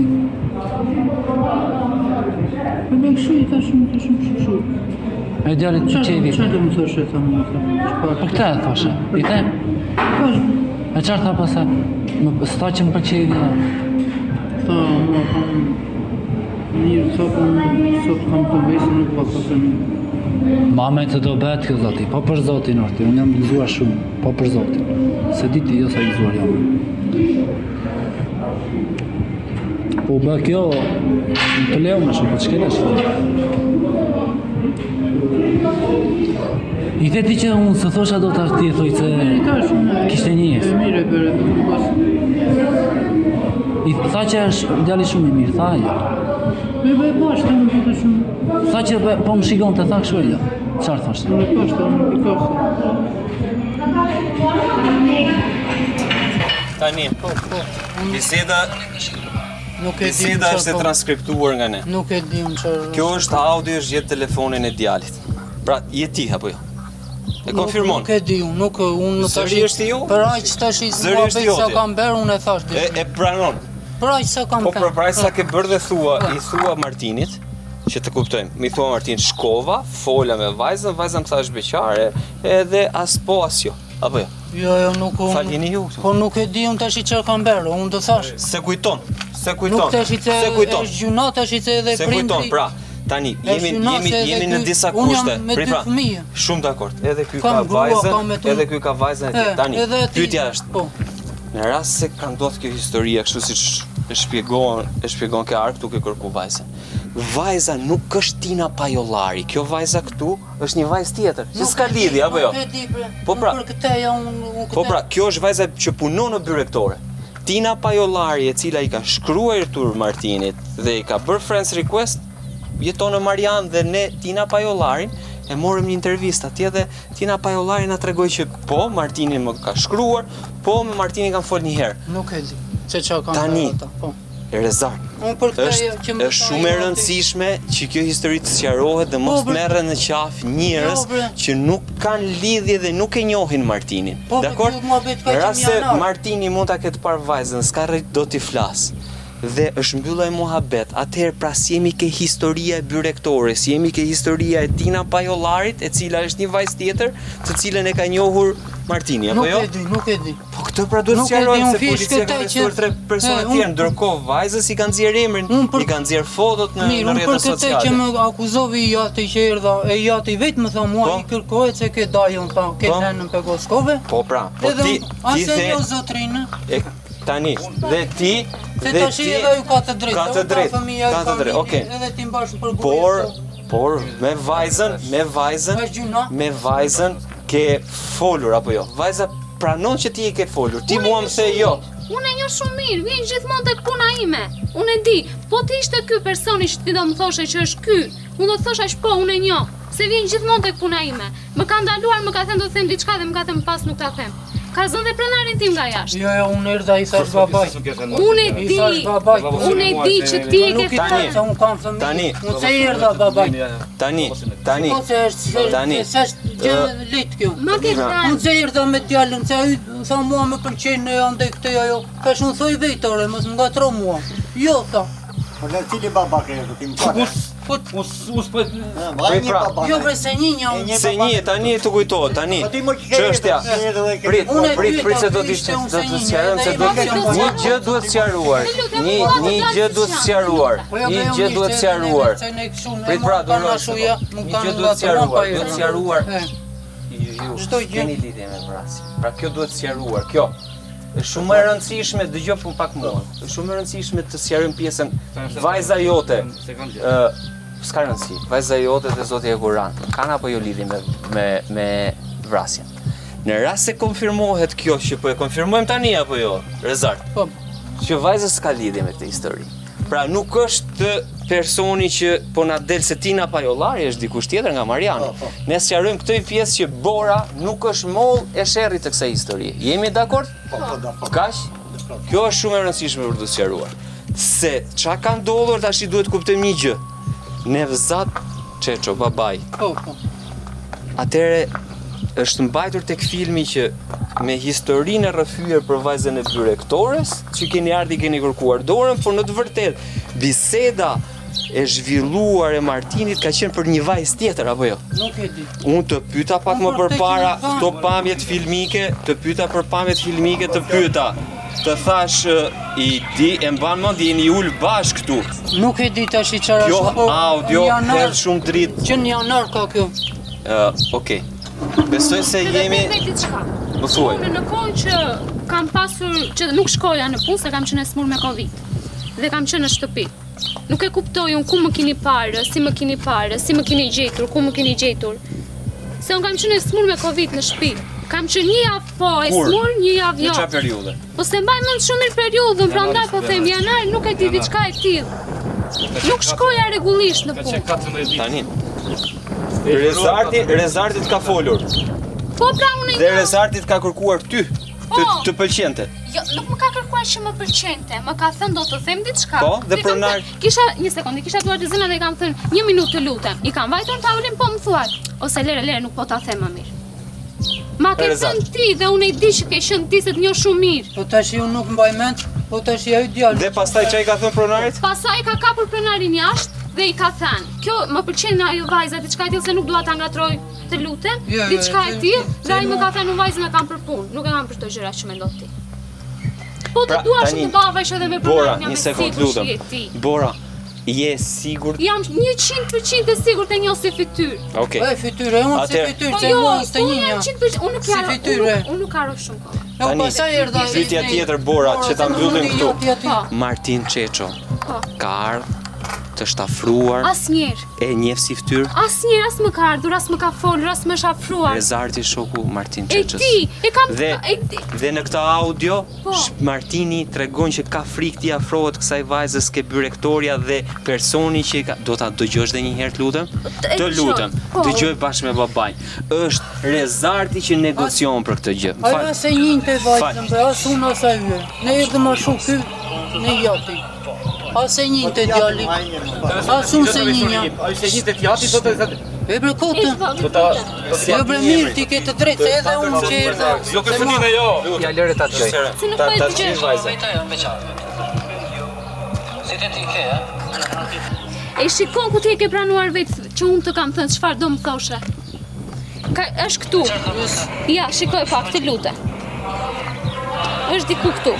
Po me këshu i të shumë. E djallit të qevi? Qërë të më thoshe, të më thoshe? Po këta e thoshe? I the? E qarë tha pëse? Sta që më për qevi? Tha, mua kam... Mirë, sot kam të mbesë nuk va pasë një. Mame të do betë kjo zoti, po për zotin orti, unë jam gëzuar shumë, po për zotin. Se diti jo sa gëzuar jam. Po bë kjo, të leo më shumë, po që kele shumë. I the ti që unë së thosha do të ashtë ti e thoj që kishte një jesë. E mire, bere, të më pasë. I tha që është djali shumë i mirë, tha ajo. Me bashkë, në këtë shumë. Tha që po më shikon të tha këshu e jo. Qarë thashtë? Në bashkë, në pikasë. Tani, biseda është e transkriptuar nga ne. Nuk e dim qërë... Kjo është audio, është gjithë telefonin e djalit. Pra, je ti, apo jo? E konfirmon? Nuk e di unë, nuk unë... Zëri është ti ju? Për aq të ashtë mua vetë sa kam berë, unë e thash. E pranon? Për aq sa kam berë. Po për aq sa ke bërë dhe i thua Martinit, që të kuptojmë, mi thua Martin, shkova, fola me vajzën më thash beqare, edhe as po as jo, apo jo? Jo, nuk unë... Faljeni ju? Po nuk e di unë të ashtë që kam berë, unë të thash. Se kujton. Nuk të ashtë që është gjuna, të ashtë që edhe se kujton, pra. Tani, jemi në disa kushte. Unë jam me 2 fëmijë. Shumë dakord. Edhe ky ka vajzën e ti. Tani, pyetja është. Në rast se ka ndodhur kjo historia kështu siç e shpjegon ke Ark duke kërku vajzën. Vajza nuk është Tina Pajollari. Kjo vajza këtu është një vajzë tjetër. Që s'ka lidhje apo jo? Po pra. Po pra, kjo është vajza që punon në byrektore. Tina Pajollari, e cila i ka shkruar tur Martinit dhe i ka bërë friends request, jeton në Marian dhe ne Tina Pajollarin e morëm një intervistë atje dhe Tina Pajollari na tregoi që po, Martini më ka shkruar, po me Martinin kam folë një herë. Nuk e di. Se çka kam tani, po. Rezar, është shumë e rëndësishme që kjo histori të sqarohet dhe mos merren në qafë njerëz që nuk kanë lidhje dhe nuk e njohin Martinin. Dakor? Në rast se Martini mund ta ketë parë vajzën, s'ka rrit do t'i flas. Dhe është mbyllur muhabet, atëherë pra si jemi ke historia e byrektores, si jemi ke historia e Tina Pajollarit, e cila është një vajzë tjetër, të cilën e ka njohur Martini, apo jo? Nuk e di. Po këtë pra duhet të sqarojmë se policia ka arrestuar 3 persona tjerë, ndërkohë vajzës i kanë nxjerrë emrin, i kanë nxjerrë fotot në rrjetet sociale. Për këtë që më akuzovi jati që erdha, e jati vetë më tha mua i kërkohet se ke dajën tha, ke nënën Pegoskove. Po pra, po ti the jo zotrinë. Tani, dhe ti se tash edhe ju ka të drejtë. Ka të drejtë, okay. Edhe ti mbash për gurë. Por me vajzën ke folur apo jo? Vajza pranon që ti e ke folur. Ti mua më the jo. Unë e njoh shumë mirë, vjen gjithmonë tek puna ime. Unë e di, po ti ishte ky personi që ti do më thoshe që është ky, unë do të thosha që po, unë e njoh, se vjen gjithmonë tek puna ime. Më ka ndaluar, më ka thënë do të them diçka dhe më ka thënë pas nuk ta them. Ka zënë dhe pronarin tim nga jashtë. Jo, unë erdha i thash babaj. Unë e di që ti e ke thënë. Tani. Unë se erdha babaj. Tani. Se është gjë lit kjo. Unë se erdha me djalën, se ai tha mua më pëlqen ne andaj këtë ajo. Tash unë thoj vetore, mos më ngatro mua. Jo tha. Po le cili baba ke, do ti më fal. Jo bre se një Se një, tani të kujtohet, tani. Çështja. Prit se do të sqarojmë se një gjë duhet sqaruar. Një gjë duhet sqaruar. Një gjë duhet sqaruar. Prit pra, do një gjë duhet sqaruar, duhet sqaruar. Ju keni lidhje me vrasin. Pra kjo duhet sqaruar, kjo. Është shumë e rëndësishme, dëgjoj pak mua. Është shumë e rëndësishme të sqarojmë pjesën vajza jote. S'ka rëndësi. Vajza jote dhe Zoti e Kuran kanë apo jo lidhje me vrasjen. Në rast se konfirmohet kjo që po e konfirmojmë tani apo jo, Rezart. Po. Që vajza s'ka lidhje me këtë histori. Pra nuk është personi që po na del se Tina Pajollari është dikush tjetër nga Mariani. Ne sqarojmë këtë pjesë që Bora nuk është moll e sherrit të kësaj historie. Jemi dakord? Po. Kaq? Kjo është shumë e rëndësishme për të sqaruar. Se çka ka ndodhur tash duhet kuptojmë një gjë. Nevzat Çeço, babai. Po. Atëre është mbajtur tek filmi që me historinë e rrëfyer për vajzën e byrektores, që keni ardhi keni kërkuar dorën, por në të vërtetë biseda e zhvilluar e Martinit ka qenë për një vajzë tjetër apo jo? Nuk e di. Unë të pyeta pak më përpara këto pamjet filmike, të pyeta të pyeta. Të thash i di e mban mend jeni ul bashk këtu. Nuk e di tash çfarë është. Kjo audio her shumë dritë. Që në janar ka kjo. Okej. Besoj se jemi. Më thuaj. Në kohën që kam pasur që nuk shkoja në punë, se kam qenë smur me Covid. Dhe kam qenë në shtëpi. Nuk e kuptoj unë ku më keni parë, si më keni parë, si më keni gjetur, ku më keni gjetur. Se unë kam qenë smur me Covid në shtëpi. Kam që një javë po e smur, një javë jo. Në çfarë periudhe? Po se mbaj mend shumë mirë periudhën, prandaj po them janar nuk e di diçka e tillë. Nuk shkoja rregullisht në punë. Tani. Rezartit ka folur. Po pra unë. Dhe Rezartit ka kërkuar ty. Të pëlqente. Jo, nuk më ka kërkuar që më pëlqente, më ka thënë do të them diçka. Po, dhe pronar. Kisha një sekondë, kisha duar të zëna dhe i kam thënë 1 minutë të lutem. I kam vajtur në tavolin po më thuaj. Ose lere nuk po ta them më mirë. Ma ke thënë ti dhe unë e di që ke qenë ti se të njoh shumë mirë. Po tash unë nuk mbaj mend, po tash ai djalë. Dhe pastaj çai ka thënë pronarit? Pastaj ka kapur pronarin jashtë dhe i ka thënë, kjo më pëlqen ajo vajza, diçka e tillë se nuk dua ta ngatroj, të lutem, diçka e tillë, dhe ai më ka thënë unë vajzën e kam për punë, nuk e kam për këto gjëra që mendon ti. Po të dua shumë të bavash edhe me pronarin jam. Bora, një sekond lutem. Bora, je sigurt? Jam 100% e sigurt e njoh si fytyrë. Okej. Po fytyrë, unë si fytyrë, se unë të njëja. Unë nuk jam, unë nuk harroj shumë kohë. Tani, pyetja tjetër Bora, që ta mbyllim këtu. Martin Çeço ka ardhur të shtafruar. Asnjëherë. E njeh si fytyrë? Asnjëherë, as më ka ardhur, as më ka folur, as më shafruar. Rezarti shoku Martin Çeços. E kam dhe në këtë audio Martini tregon që ka frikë ti afrohet kësaj vajzës ke byrektoria dhe personi që do ta dëgjosh edhe një herë lutem. Të lutem. Dëgjoj bashkë me babain. Është Rezarti që negocion për këtë gjë. Ajo se njëjtë vajzën, as unë as ai. Ne erdhëm më shumë këtu në joti. As e njëjtë djali. As unë se njënja. Ai se njëjtë fjati do të e bre kotë. Jo bre mirë ti ke të drejtë edhe unë që erdha. Jo ke fëmijë jo. Ja lëre ta dëgjoj. Ta dëgjoj vajzën. Si ti ke, ha? E shikon ku ti e ke pranuar vetë që unë të kam thënë çfarë do më thoshe. Është këtu. Ja, shikoj pak, të lutem. Është diku këtu.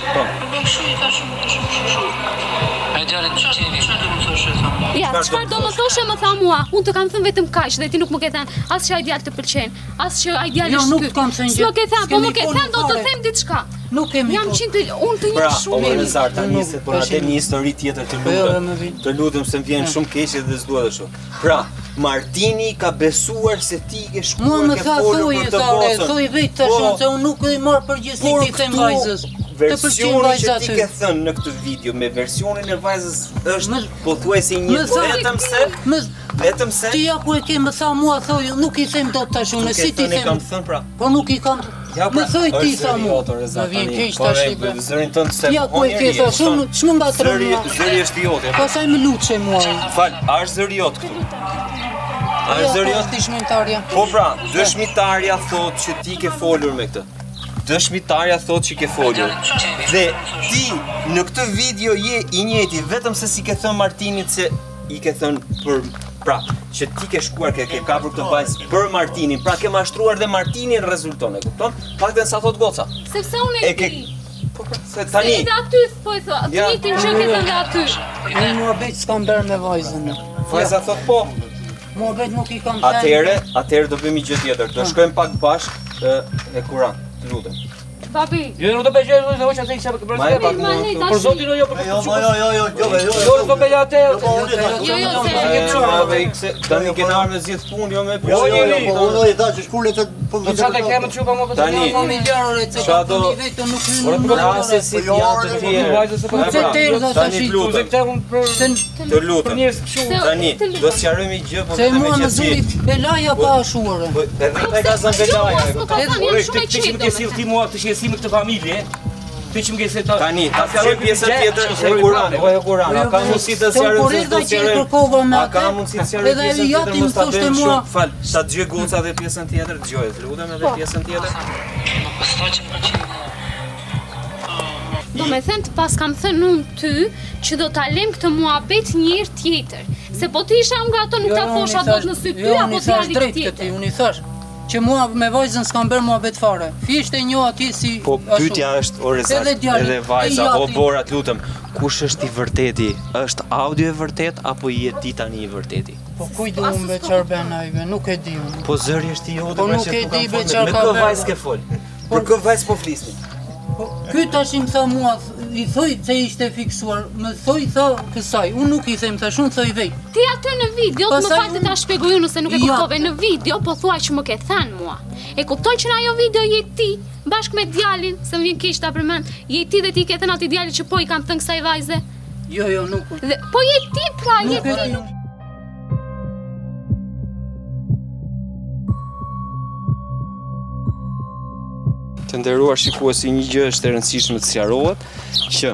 Ja, çfarë do më thoshe më tha mua. Unë të kam thënë vetëm kaq dhe ti nuk më ke thënë as që ai djalë të pëlqen, as që ai djalë është. Jo, nuk kam thënë gjë. S'më ke thënë, po më ke thënë do të them diçka. Nuk kemi. Jam 100, unë të njoh shumë mirë. mirë. Rezart tani se po na del një histori tjetër të lutem. Të lutem se më vjen shumë keq dhe s'dua të shoh. Pra, Martini ka besuar se ti ke shkuar ke folur për të bosën. Thoj vetë tash se unë nuk i marr përgjegjësi ti them vajzës. Versioni që ti ke thënë në këtë video me versionin e vajzës është pothuajse një vetëm se ti ja ku e ke më tha mua thoj nuk i them dot tash unë si ti them. Kam thënë pra. Po nuk i kam. Më thoj ti tha mua. Më vjen keq tash. Zërin tënd se ja ku e ke tash unë ç'më ngatron. Zëri është jot. Pastaj më luçe mua. Fal, a është zëri jot këtu? A është zëri jot? Dëshmitarja. Po pra, dëshmitarja thotë që ti ke folur me këtë. Dëshmitarja thotë që ke folur. Dhe ti në këtë video je i njëjti, vetëm se si ke thënë Martinit se i ke thënë për pra, që ti ke shkuar ke kapur këtë vajzë për Martinin, pra ke mashtruar dhe Martinin rezulton, e kupton? Paktën sa thot goca. Sepse unë e di. Po pra, se tani. Se aty po e thua, të njëjtin që ke thënë aty. Unë muhabet s'kam bërë me vajzën. Vajza thot po. Muhabet nuk i kam thënë. Atëherë do bëjmë gjë tjetër. Do shkojmë pak bashk e Kur'an, të lutem. Papi. Jo, nuk do bëj gjë, do të thënë se për Zotin jo, për do bëj atë. Jo, tani kena armë zgjidh punë, jo me punë. Jo, i tha që shkulle të po Do çfarë kemë çupa më vetë. Tani familjarë se ka vetë nuk hyn. Se si janë të tjerë. Tani të lutem. Tani do të sqarojmë gjë, po vetëm me qetësi. Belaja pa ashuar. Edhe ka zënë Belaja. Ti që më ke sill ti mua të shqetësimit këtë familje, ti që më ke thënë tani, ta sqaroj pjesën tjetër e Kur'anit. Po e Kur'an, ka mundësi të sqaroj të sqaroj. Ka mundësi të sqaroj pjesën tjetër, mos ta bëjmë shumë. Fal, ta dëgjoj goca dhe pjesën tjetër, dëgjoj, lutem edhe pjesën tjetër. Do me thënë të pas kam thënë unë ty që do ta lem këtë muhabet një herë tjetër. Se po ti isha nga ato nuk ta thosha dot në sy ty apo djalit tjetër. Unë i thash që mua me vajzën s'kam bërë muhabet fare. Fisht e një atje si po pyetja është Orezar, edhe vajza, o Bora, të lutem, kush është i vërteti? Është audio e vërtet apo je ti tani i vërteti? Po kujt do unë be çfarë bën ai, nuk e di unë. Po zëri është i jote, po nuk e di be çfarë ka. Me kë vajzë ke fol? Për kë vajzë po flisni? Ky tash më tha mua, i thoj se ishte fiksuar, më thoj tha kësaj, unë nuk i them tash, unë thoj vetë. Ti aty në video, më fal të ta shpjegoj unë se nuk e kuptove në video, po thuaj që më ke thënë mua. E kuptoj që në ajo video je ti bashkë me djalin, se më vjen keq ta përmend, je ti dhe ti ke thënë atij djalit që po i kam thënë kësaj vajze. Jo, nuk. Po je ti pra, je ti. Të nderuar shikuesi, një gjë është e rëndësishme të sqarohet që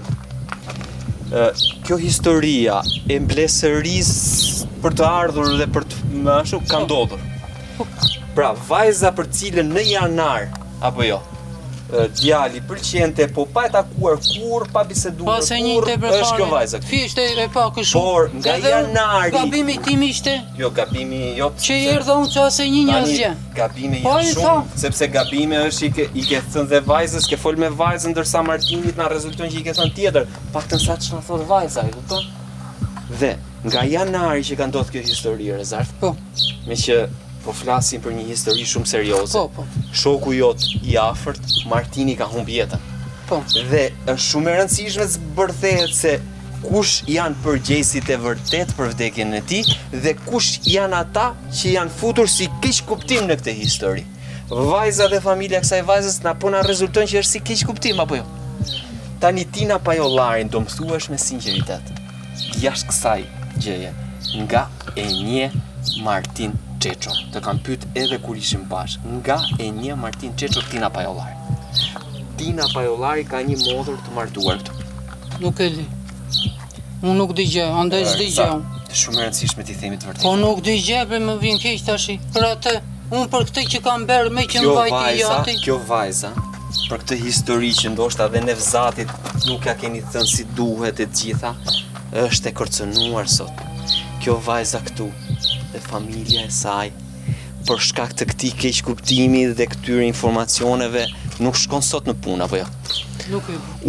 kjo historia e mblesërisë për të ardhur dhe për të më ashtu ka ndodhur. Pra, vajza për cilën në janar apo jo, djali pëlqente, po pa e takuar kur, pa biseduar kur, është kjo vajza. Fisht e pa kështu. Por nga janari. Gabimi tim ishte. Jo, gabimi jo. Që erdha unë që asë një asgjë. Gabimi jo shumë, sepse gabimi është i ke thënë dhe vajzës, ke fol me vajzën, ndërsa Martinit na rezulton që i ke thënë tjetër. Paktën sa ç'na thot vajza, e kupton? Dhe nga janari që ka ndodhur kjo histori, Rezart. Po. Me që po flasim për një histori shumë serioze. Po. Shoku jot i afërt, Martini ka humb jetën. Po. Dhe është shumë e rëndësishme të zbërthehet se kush janë përgjegjësit e vërtet për vdekjen e tij dhe kush janë ata që janë futur si keq kuptim në këtë histori. Vajza dhe familja e kësaj vajzës na rezulton që është si keq kuptim apo jo. Tani Tina Pajollarin do më thuash me sinqeritet. Jashtë kësaj gjëje, nga e nje Martin Çeço. Të kam pyet edhe kur ishim bashkë. Nga e nje Martin Çeço Tina Pajollari. Tina Pajollari ka një modër të martuar këtu. Nuk e di. Unë nuk di gjë, andaj s'di gjë. Shumë e rëndësishme ti themi të vërtetë. Po nuk di gjë, për më vjen keq tash. Për atë, unë për këtë që kam bërë me që mbajti jati. Kjo vajza, për këtë histori që ndoshta dhe nevzatit nuk ja keni thënë si duhet e gjitha, është e kërcënuar sot. Kjo vajza këtu dhe familja e saj, për shkak të këtij keq kuptimi dhe këtyre informacioneve, nuk shkon sot në punë apo jo? Nuk e di.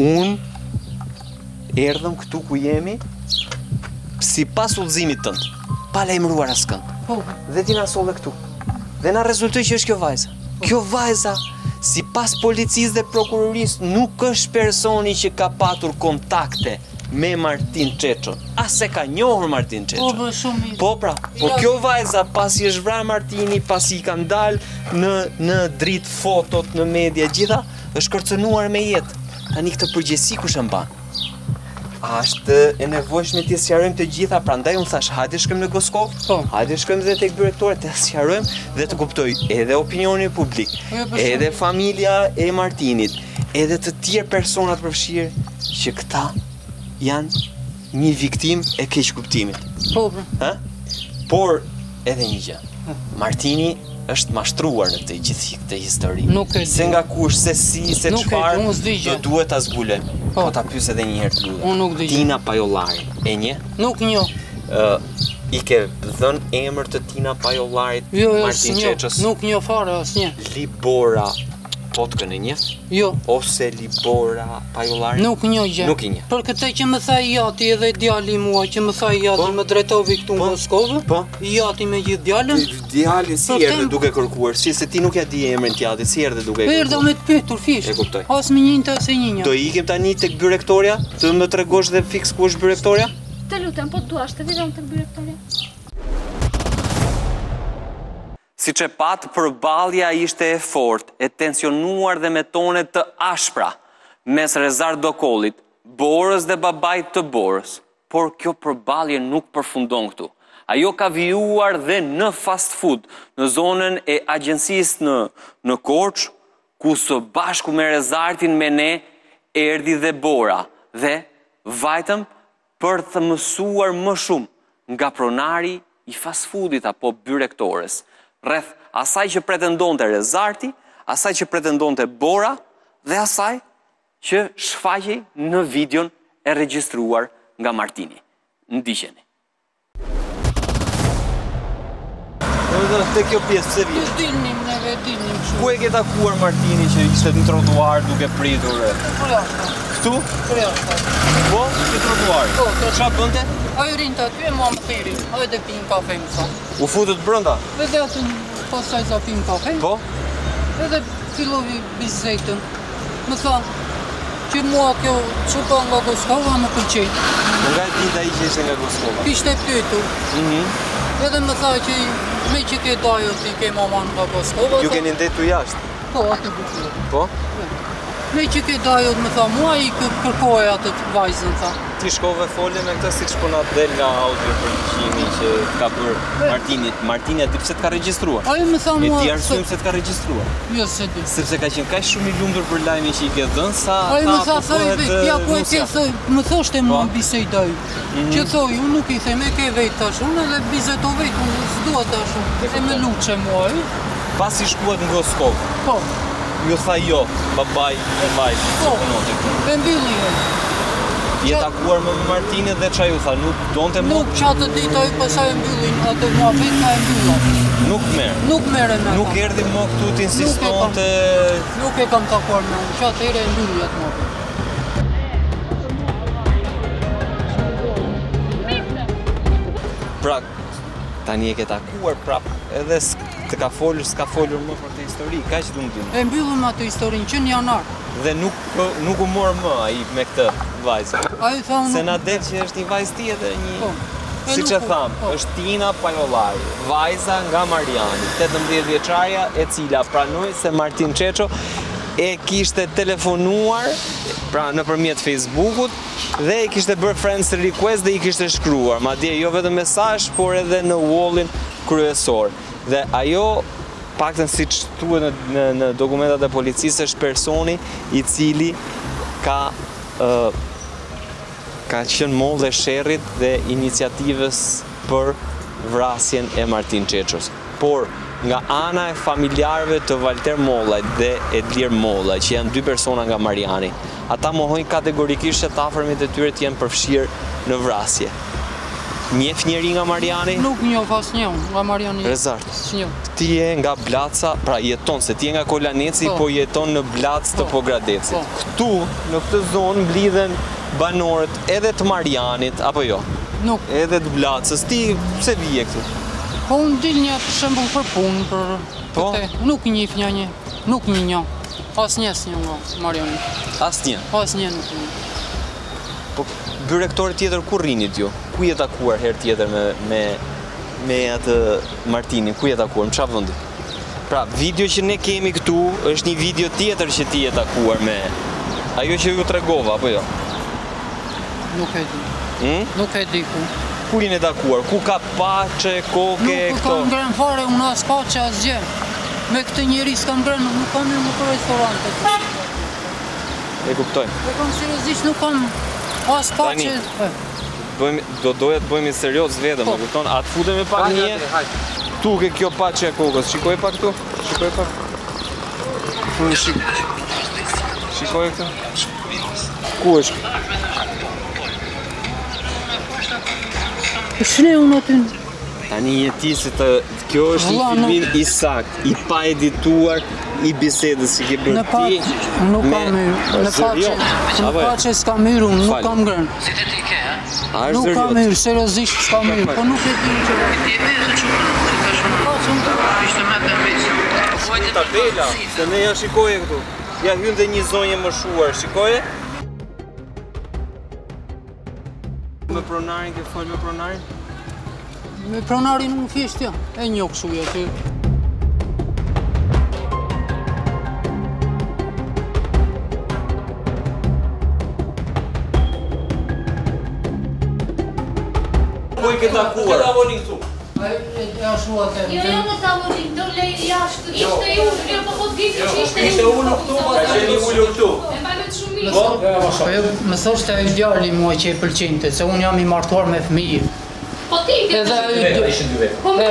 Unë erdhëm këtu ku jemi sipas udhëzimit tënd, pa lajmëruar askënd. Po. Dhe ti na solle këtu. Dhe na rezultoi që është kjo vajza. Kjo vajza, sipas policisë dhe prokurorisë, nuk është personi që ka patur kontakte me Martin Çeço. As e ka njohur Martin Çeço. Po, shumë mirë. Po pra, po kjo vajza pasi është vrarë Martini, pasi i kanë dalë në dritë fotot, në media, gjitha, është kërcënuar me jetë. Tani këtë përgjegjësi kush e mban? A është e nevojshme të sqarojmë të gjitha, prandaj unë thash, hajde shkojmë në Goskov, hajde shkojmë dhe tek direktori të sqarojmë dhe të kuptoj edhe opinioni publik, edhe familja e Martinit, edhe të tjerë persona të përfshirë që këta janë një viktim e keq kuptimit. Po. Por edhe një gjë. Martini është mashtruar në këtë histori. Nuk e di. Se nga kush, se si, se çfarë, do duhet ta zbulojmë. Po ta pyes edhe një herë të lutem. Unë nuk di. Tina Pajollari, e nje? Nuk njoh. I ke dhënë emër të Tina Pajollarit, Martin Çeçës? Nuk njoh fare asnjë. Libora Potkën e njeh? Jo. Ose Libora Pajollarit? Nuk njoh gjë. Nuk i njeh. Për këtë që më tha i jati edhe djali mua, që më tha i jati, më drejtovi këtu në Moskovë. Po. I jati me gjithë djalën. Djali si erdhe duke kërkuar, si se ti nuk ja di emrin të jatit, si erdhe duke kërkuar? Erdha me të pyetur fish. E kuptoj. As më njënte as e njënja. Do ikim tani tek byrektoria? Të më tregosh dhe fiks ku është byrektoria? Të lutem, po duash të vizon tek byrektoria. Siç e pat, përballja ishte e fortë, e tensionuar dhe me tone të ashpra mes Rezar Dokollit, Borës dhe babait të Borës. Por kjo përballje nuk përfundon këtu. Ajo ka vijuar dhe në fast food, në zonën e agjencisë në Korçë, ku së bashku me Rezartin me ne erdhi dhe Bora dhe vajtëm për të mësuar më shumë nga pronari i fast foodit apo byrektores, rreth asaj që pretendonte Rezarti, asaj që pretendonte Bora dhe asaj që shfaqej në videon e regjistruar nga Martini. Ndiqeni. Te kjo pjesë pse vjen? Dilnim neve, dilnim shumë. Ku e ke takuar Martini që ishte në trotuar duke pritur? Këtu? Po, në trotuar. Po, çfarë bënte? Ai rinte aty e mua më thiri. Hajde pim kafe më tha. U futët brenda? Edhe aty pastaj sa pim kafe. Po? Edhe fillovi bisedën. Më tha që mua kjo çupa nga Kosova më pëlqej. Nga e dita ai që ishte nga Kosova? Kishte pyetur. Edhe më tha që me që ke dajo ti ke maman nga Kosova. Ju keni ndetur jashtë? Po, aty bukur. Po? Me që ke dajo më tha mua i kërkoj atë të vajzën tha. Ti shkove fole me këtë siç po na del nga audio përgjigimi që ka bërë Martini. Martini aty pse të ka regjistruar? Ai më tha mua. E ti arsye pse të ka regjistruar? Jo se di. Sepse ka qenë kaq shumë i lumtur për lajmin që i ke dhënë sa ai më tha thoj ja ku e ke thoj, më thoshte mua bisedoj. Që thoj unë nuk i them e ke vetë tash, unë edhe bisedoj vetë, unë s'dua tash. E më luçe mua. Pasi shkuat në Moskovë. Po. Ju tha jo, babai e vajzës. Po. E mbylli. Je takuar me Martinin dhe çfarë ju tha? Nuk donte më. Nuk çatë ditë ai pasaj e mbyllin, atë mua vetë ka e mbyllur. Nuk merr. Nuk merre me. Nuk erdhi më këtu të insistonte. Nuk e kam takuar me unë, çatë herë e mbylli atë mua. Pra, tani e ke takuar prap, edhe të ka folur, s'ka folur më për të histori, kaq do ndim. E mbyllëm atë historinë që në janar. Dhe nuk u mor më ai me këtë vajzë. Ai tha unë. Se na del që është një vajzë tjetër, një. Siç e tham, është Tina Pajollari, vajza nga Mariani, 18 vjeçaria, e cila pranoi se Martin Çeço e kishte telefonuar pra nëpërmjet Facebookut dhe i kishte bërë friends request dhe i kishte shkruar, madje jo vetëm mesazh, por edhe në wallin kryesor. Dhe ajo, paktën siç thuhet në dokumentat e policisë, është personi i cili ka qenë mollë dhe sherrit dhe iniciativës për vrasjen e Martin Çeços. Por nga ana e familjarëve të Valter Mollajt dhe Edlir Mollaj, që janë dy persona nga Mariani, ata mohojnë kategorikisht që të afërmit e tyre të jenë përfshirë në vrasje. Njeh njeri nga Mariani? Nuk njoh asnjë nga Mariani. Rezart. S'njoh. Ti je nga Blaca, pra jeton, se ti je nga Kolaneci, po jeton në Blac të Pogradecit. Këtu, në këtë zonë, mblidhen banorët edhe të Marianit, apo jo? Nuk. Edhe të Blacës. Ti pse vije këtu? Po unë dil një për shembull për punë, për këtë. Nuk njeh një, nuk një. Asnjë nga Mariani. Asnjë. Asnjë nuk një. Po byrektori tjetër ku rrinit ju? Ku je takuar herë tjetër me atë Martinin? Ku je takuar? Në çfarë vendi? Pra, video që ne kemi këtu është një video tjetër që ti je takuar me ajo që ju tregova, apo jo? Nuk e di. Nuk e di ku. Ku jeni takuar? Ku ka paçe, koke, këto? Nuk kam ngren fare, unë as paçe as gjë. Me këtë njeri s'kam ngren, nuk kam në restorante. E kuptoj. E kam seriozisht, nuk kam as paçe. Doja të bëhemi serioz vetëm, e kupton? A të futemi pak një jetë? Tu ke kjo paçe e kokës, shikoj pak këtu? Shikoj pak. Shikoj këtu? Ku është? Shneu unë aty. Tani jetisi kjo është i filmin i sakt, i pa edituar, i bisedës që ke bërë ti. Nuk kam myrë, në faqe s'ka myrë unë, nuk kam grënë. Si ti ke, ha? Nuk kam myrë, seriozisht s'ka myrë, po nuk e ti që tabela, se ne ja shikoje këtu. Ja hynë dhe një zonje më shuar, shikoje? Me pronarin, ke falë me pronarin? Me pronarin nuk thjesht ja, e një këshuja që... Po i ke takuar? Ke tavolin këtu? Ja shua të... Jo, në tavolin, do lej jashtë, ishte ju, jo po po t'gjit që ishte ju. Ishte unë këtu, ka qeni ullu këtu. E mbalet shumë mirë. Po më thoshte e djali mua që e pëlqinte, se unë jam i martuar me fëmijë. Po ti ke Ishin 2 vetë. Po më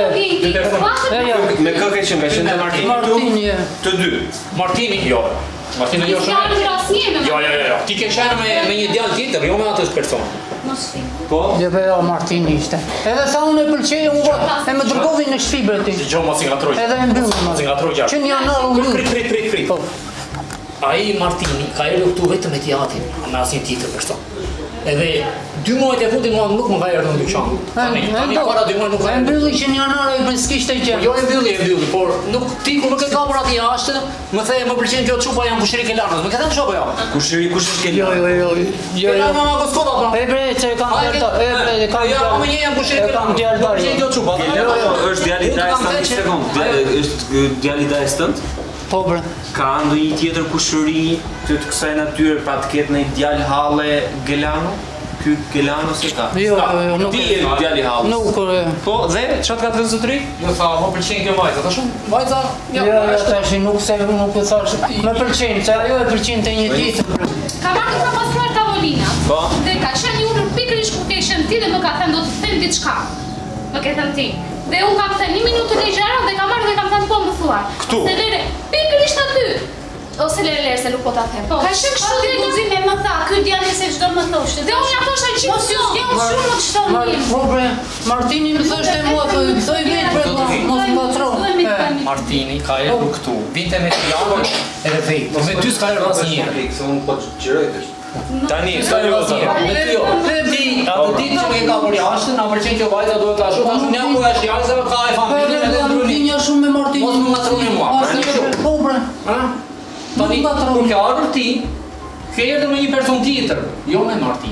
ti. Me kë ke qenë? Ka qenë te Martini. Të dy. Martini, jo. Martini jo shumë. Jo. Ti ke qenë me një djalë tjetër, jo me atës person. Po? Jo, Martini ishte. Edhe sa unë e pëlqej, e më dërgovi në shtëpi bre ti. Si gjo mos i ngatroj. Edhe e mbyllë ma. Si ngatroj gjatë. Që një janar u mbyllë. Prit. Ai Martini ka erdhur këtu vetëm me djatin, me asnjë tjetër person. Edhe 2 muajt e fundit mua nuk më ka erdhur në dyqan. Tani para 2 muaj nuk ka erdhur. E mbylli që një janar e s'kishte gjë. Jo e mbylli, por ti kur nuk e kapur aty jashtë, më the më pëlqen kjo çupa janë kushëri Kelanës. Më ke thënë çupa jo? Kush është Kelanës? Jo. Kelana ma koskota pra. E bre, që e kam djalë. E kam djalë. Më një janë kushëri Kelanës. Kam djalë. Pëlqen kjo çupa. Jo, është djali i dajës tani sekond. Është djali i dajës tënd? Po bre. Ka ndonjë tjetër kushëri të kësaj natyre pra të ketë në djalë halle Gelano? Ky Gelano se ka? Jo, nuk. Ti je djali i hallës. Nuk. Po, dhe çfarë ka të thënë zotëri? Jo tha, më pëlqen kjo vajza. Tash vajza, jo, tash nuk e thash. Më pëlqen, se ajo e pëlqente një ditë. Ka marrë pra pastruar tavolina. Po. Dhe ka qenë ulur pikërisht ku ke qenë ti dhe më ka thënë do të them diçka. Më ke thënë ti. Dhe unë kam thënë 1 minutë të gjara dhe kam marrë dhe kam thënë po më thuar. Këtu? Se lere, pikërisht aty. Ose lere se nuk po ta them. Po, ka qenë kështu dhe guxim e më tha, ky djalë se çdo më thoshte. Dhe unë ja thosha që mos ju s'jam shumë më kështu mirë. Po bre, Martini më thoshte mua, thoj vetë bre, mos më patro. Martini ka erdhur këtu. Vinte me djalin edhe vej. Po me ty s'ka erdhur asnjëherë. Se unë po xhiroj tash. Tani, s'ka erdhur asnjëherë. Me ty jo. Ti që më ke kapur jashtë, na pëlqen kjo vajza duhet ta shoh. Tash unë jam ku është jashtë, ka e familjen edhe ndruni. Martini shumë me Martini. Mos më ngatroni mua. Po bre. Tani, kur ke ardhur ti, ke erdhur me një person tjetër, jo me Martin.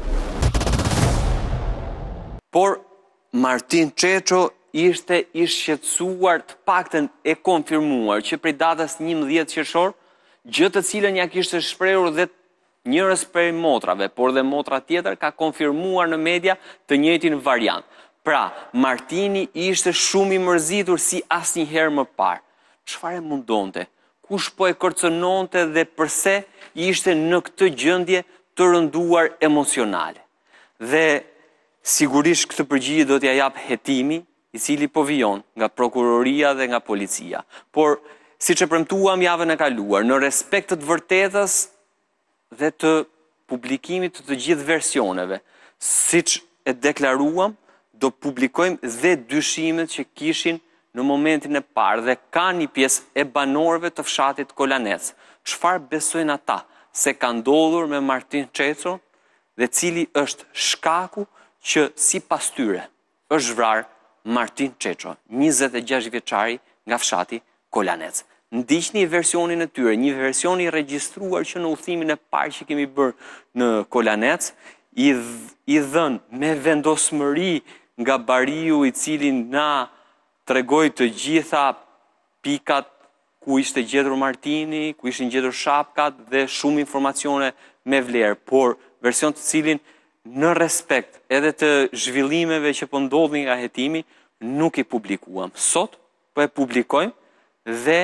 Por Martin Çeço ishte i shqetësuar, të paktën e konfirmuar që prej datës 11 qershor, gjë të cilën ja kishte shprehur dhe njërës prej motrave, por dhe motra tjetër ka konfirmuar në media të njëjtin variant. Pra, Martini ishte shumë i mërzitur si asnjëherë më parë. Çfarë mundonte? Kush po e kërcënonte dhe përse ishte në këtë gjendje të rënduar emocionale. Dhe sigurisht këtë përgjigje do t'ja jap hetimi, i cili po vijon nga prokuroria dhe nga policia. Por, siç e premtuam javën e kaluar, në respekt të vërtetës dhe të publikimit të gjithë versioneve, siç e deklaruam, do publikojmë dhe dyshimet që kishin në momentin e parë dhe ka një pjesë e banorëve të fshatit Kolanec. Çfarë besojnë ata se ka ndodhur me Martin Çeço dhe cili është shkaku që sipas tyre është vrarë Martin Çeço, 26 vjeçari nga fshati Kolanec. Ndiqni versionin e tyre, një version i regjistruar që në udhimin e parë që kemi bërë në Kolanec, i dhënë me vendosmëri nga bariu i cili na tregoj të gjitha pikat ku ishte gjetur Martini, ku ishin gjetur shapkat dhe shumë informacione me vlerë, por version të cilin në respekt edhe të zhvillimeve që po ndodhin nga hetimi, nuk i publikuam. Sot po e publikojmë dhe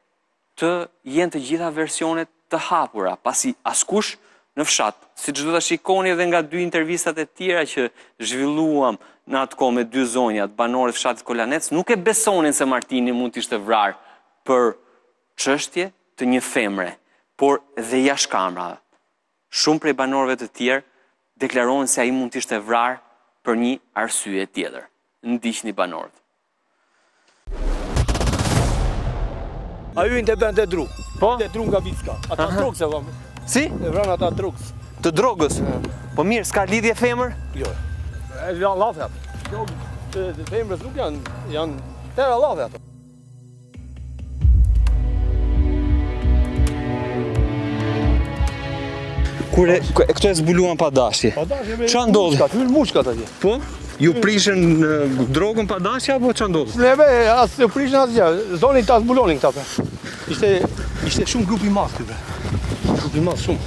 të jenë të gjitha versionet të hapura, pasi askush në fshat, si që do të shikoni edhe nga 2 intervistat e tjera që zhvilluam në atë kohë me 2 zonjat banorët fshatit Kolanec, nuk e besonin se Martini mund të ishte vrarë për çështje të një femre, por dhe jashtë kamrave. Shumë prej banorëve të tjerë deklarohen se ai mund të ishte vrarë për një arsye tjetër. Ndiqni banorët. A ju të bën të drug. Po? Të drug nga Vicka. Ata drog se vëmë. Si? E vranë ata drogës. Të drogës? Po mirë, s'ka lidhje femër? Jo. E lafe ato. Të femrës nuk janë tëra lafe ato. Kure, këto e zbuluan pa dashje. Qa ndodhë? Hynë mushkat atje. Po? Ju prishën drogën pa dashje, apo qa ndodhë? Neve, asë prishën asë gjë. Zonin ta zbulonin këta për. Ishte shumë grupi mas këve. Grupi mas shumë.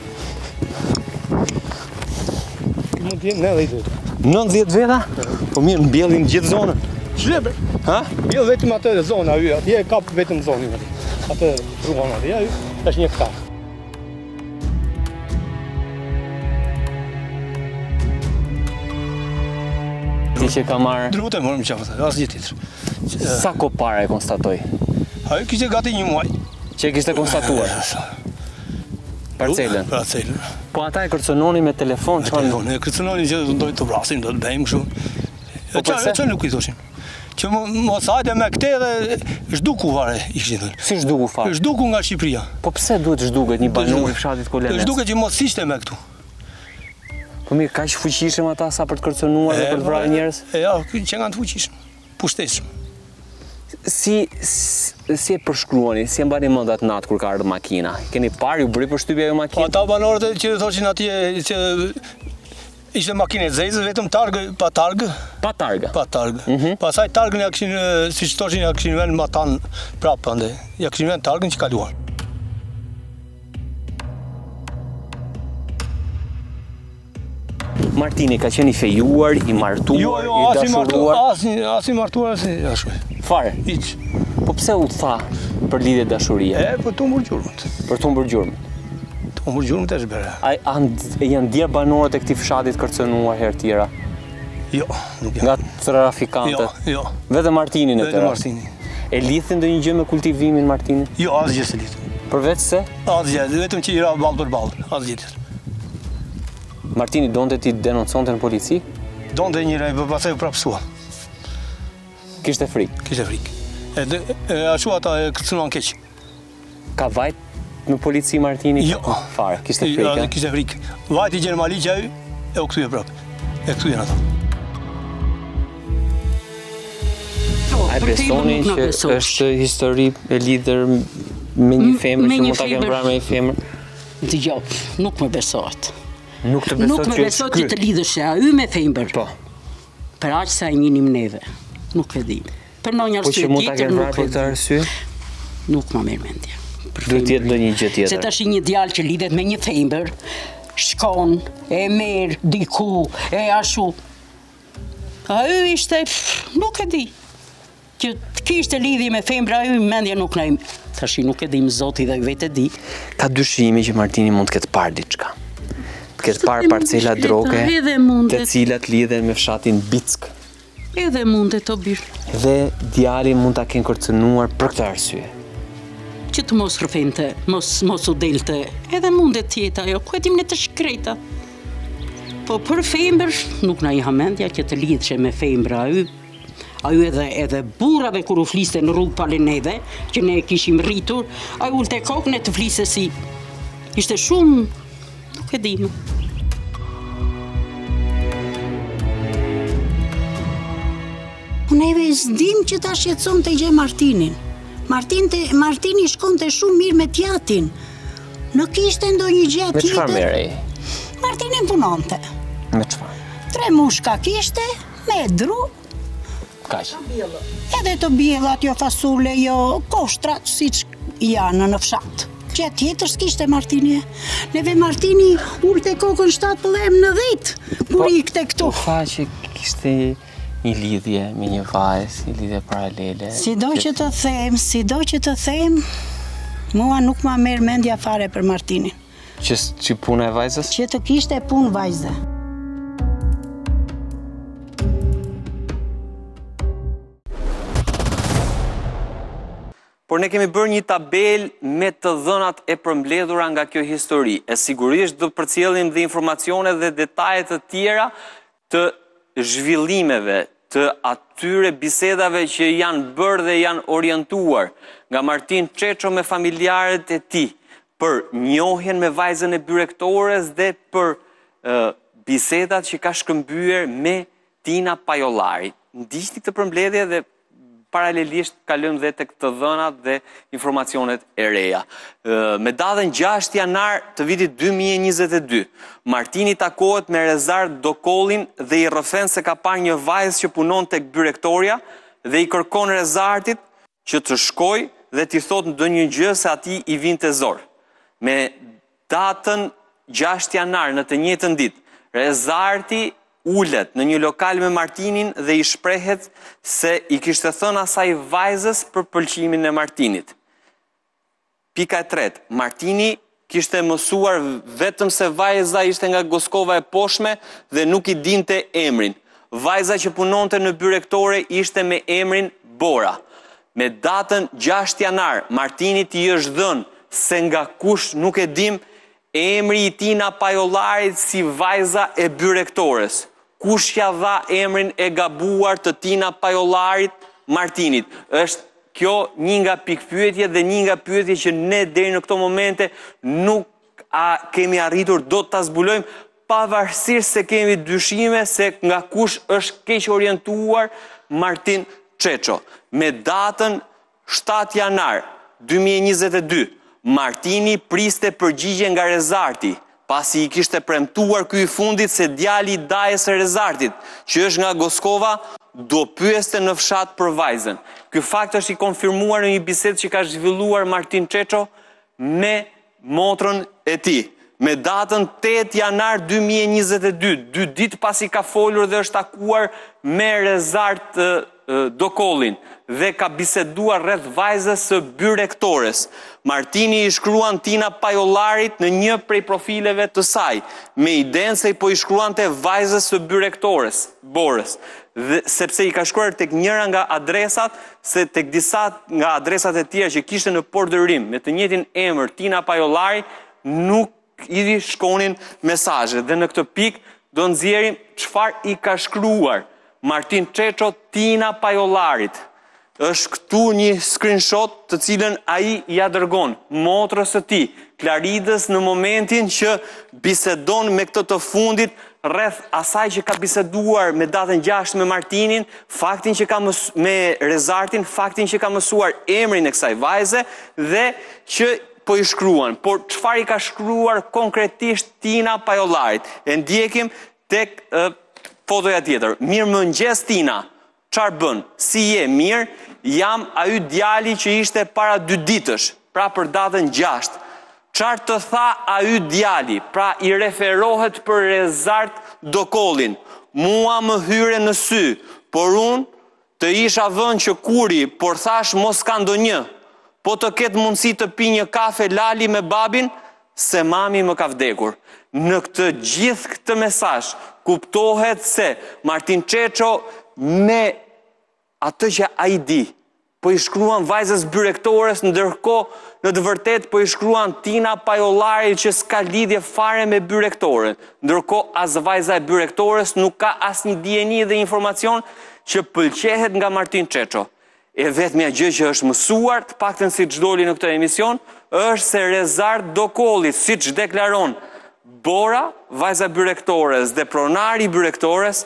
Mund t'jenë në dhe i dhejtë. 90 veta? Po mirë, në bjellin gjithë zonën. Shlebe. Ha? Bjell vetëm atë zona, atje e kap vetëm zonin atje. Atë rruan atje, është një këta. Ti që ka marrë... Drugut e morëm qafë, asë gjithë tjetër. Sa ko para e konstatoj? Ajo kishte gati një muaj. Që e kishte konstatuar? Parcelën? Parcelën. Po ata e kërcënoni me telefon? E kërcënoni që dojtë të vrasim, do të bëjmë kështu. Po përse? Që nuk i thoshin. Që mos hajde me këte dhe zhduku fare, i këshin thënë. Si zhduku fare? Zhduku nga Shqipëria. Po pse duhet zhduket një banor i fshatit Kolenes? Zhduket që mos ishte me këtu. Po mirë, ka që fuqishëm ata sa për të kërcënuar dhe për të vrarë njerëz? Ja, që nga të fuqishëm, pushteshëm. Si e përshkruani, si e mbani mend atë natë kur ka ardhur makina? Keni parë, ju bëri përshtypje ajo makinë? Ata banorët që thoshin atje që ishte makinë e zezë, vetëm targë, pa targë. Pa targë? Pa targë. Pasaj targën ja këshin, si që thoshin, ja këshin ven matan prapë, ande. Ja këshin ven targën që kaluar. Martini ka qenë i fejuar, i martuar, i dashuruar? As i martuar, as i dashuruar. Fare? Iq. Po pse u tha për lidhje dashurie? Për të humbur gjurmët. Për të humbur gjurmët? Të humbur gjurmët e shbere. Janë djerë banorët e këtij fshatit kërcënuar herë tjera? Jo, nuk janë. Nga trafikantët? Jo. Vetëm Martinin e tëra? Vetëm Martinin. E lidhin ndonjë gjë me kultivimin Martinin? Jo, asgjë se lidhin. Përveç se? Asgjë, vetëm që i ra ballë për ballë, asgjë tjetër. Martini donte ti denonconte në polici? Donte njëra, pastaj u prapsua. Kishte frikë? Kishte frikë. Ashtu ata e kërcënuan keq. Ka vajt në polici Martini? Jo. Fare, kishte frikë? Kishte frikë. Vajt i gjenë Mali që ajo e u kthye prapë. E kthyen ata. A e besoni që është histori e lidhur me një femër që mund ta kenë vrarë me një femër? Dgjoj, nuk më besohet. Nuk të Nuk me besohet që të lidhësh e aty me femër. Po. Për aq sa e njinim neve. Nuk e dim. Për ndonjë arsye tjetër, po që mund ta kenë vrarë për këtë arsye? Nuk më merr mendje. Duhet të jetë ndonjë gjë tjetër. Se tash një djalë që lidhet me një femër, shkon, e merr diku, e ashtu. Ajo ishte, nuk e di. Që të kishte lidhje me femra, ajo mendja nuk na. Tash nuk e dim, Zoti dhe vetë e di. Ka dyshimi që Martini mund të ketë parë diçka. Të ketë parë parcela droge, të cilat lidhen me fshatin Bick. Edhe mundet të birë. Dhe djali mund ta kenë kërcënuar për këtë arsye. Që të mos rëfente, mos u delte, edhe mundet tjeta ajo, ku e dim në të shkreta. Po për femër, nuk na i hamendja që të lidhëshe me femra ajo edhe burrave kur u fliste në rrugë paleneve, që ne kishim rritur, ajo ulte kokën e të fliste si. Ishte shumë, nuk e dim. Neve s'dim që ta shqetëson të gjë Martinin. Martini shkonte shumë mirë me tjatin. Nuk ishte ndonjë gjë tjetër. Me çfarë merrej? Martinin punonte. Me çfarë? 3 mushka kishte, me dru. Kaq. Edhe të bjellat, jo fasule, jo koshtrat, siç janë në fshat. Gjë tjetër s'kishte Martini. Neve Martini ulte kokën 17-10 kur ikte këtu. Po faqe kishte një lidhje me një vajzë, një lidhje paralele. Sido që të them, mua nuk ma merr mendja fare për Martinin. Që puna e vajzës? Që të kishte punë vajzë. Por ne kemi bërë një tabel me të dhënat e përmbledhura nga kjo histori. E sigurisht do të përcjellim dhe informacione dhe detajet të tjera të zhvillimeve, të atyre bisedave që janë bërë dhe janë orientuar nga Martin Çeço me familjarët e tij për njohjen me vajzën e byrektores dhe për bisedat që ka shkëmbyer me Tina Pajollari. Ndiqni këtë përmbledhje dhe paralelisht kalojmë dhe tek të dhënat dhe informacionet e reja. Me datën 6 janar të vitit 2022, Martini takohet me Rezar Dokollin dhe i rrëfen se ka parë një vajzë që punon tek byrektoria dhe i kërkon Rezartit që të shkoj dhe t'i thot ndonjë gjë se atij i vinte zor. Me datën 6 janar në të njëjtën ditë, Rezarti ulet në një lokal me Martinin dhe i shprehet se i kishte thënë asaj vajzës për pëlqimin e Martinit. Pika e tretë, Martini kishte mësuar vetëm se vajza ishte nga Goskova e Poshtme dhe nuk i dinte emrin. Vajza që punonte në byrektore ishte me emrin Bora. Me datën 6 janar, Martinit i është dhënë se nga kush nuk e dim emri i Tina Pajollarit si vajza e byrektores. Kush ja dha emrin e gabuar të Tina Pajollarit Martinit? Është kjo një nga pikpyetje dhe një nga pyetje që ne deri në këto momente nuk kemi arritur do ta zbulojmë, pavarësisht se kemi dyshime se nga kush është keq orientuar Martin Çeço. Me datën 7 janar 2022, Martini priste përgjigje nga Rezarti, pasi i kishte premtuar ky i fundit se djali i dajes së Rezartit, që është nga Goskova, do pyeste në fshat për vajzën. Ky fakt është i konfirmuar në një bisedë që ka zhvilluar Martin Çeço me motrën e tij. Me datën 8 janar 2022, 2 ditë pasi ka folur dhe është takuar me Rezart Dokollin dhe ka biseduar rreth vajzës së byrektores, Martini i shkruan Tina Pajollarit në një prej profileve të saj, me idenë se po i shkruante vajzës së byrektores, Borës, dhe sepse i ka shkruar tek njëra nga adresat, se tek disa nga adresat e tjera që kishte në Portërim me të njëjtin emër Tina Pajollari nuk i shkonin mesazhe. Dhe në këtë pikë do nxjerrim çfarë i ka shkruar Martin Çeço Tina Pajollarit. Është këtu një screenshot të cilën ai ja dërgon motrës së tij, Klaridës, në momentin që bisedon me këtë të fundit rreth asaj që ka biseduar me datën 6 me Martinin, faktin që ka me Rezartin, faktin që ka mësuar emrin e kësaj vajze dhe që po i shkruan. Por çfarë i ka shkruar konkretisht Tina Pajollarit? E ndjekim tek fotoja tjetër. Mirëmëngjes Tina. Çfarë bën? Si je? Mirë? Jam ai djali që ishte para 2 ditësh, pra për datën 6. Çfarë të tha ai djali? Pra i referohet për Rezart Dokollin. Mua më hyre në sy, por unë të isha vënë që kuri, por thash mos ka ndonjë. Po të ketë mundësi të pi një kafe lali me babin, se mami më ka vdekur. Në këtë gjithë këtë mesazh kuptohet se Martin Çeço me atë që ai di, po i shkruan vajzës byrektores, ndërkohë në të vërtetë po i shkruan Tina Pajollari që s'ka lidhje fare me byrektoren. Ndërkohë as vajza e byrektores nuk ka asnjë dieni dhe informacion që pëlqehet nga Martin Çeço. E vetmja gjë që është mësuar, të paktën siç doli në këtë emision, është se Rezart Dokolli, siç deklaron Bora, vajza byrektores dhe pronari i byrektores,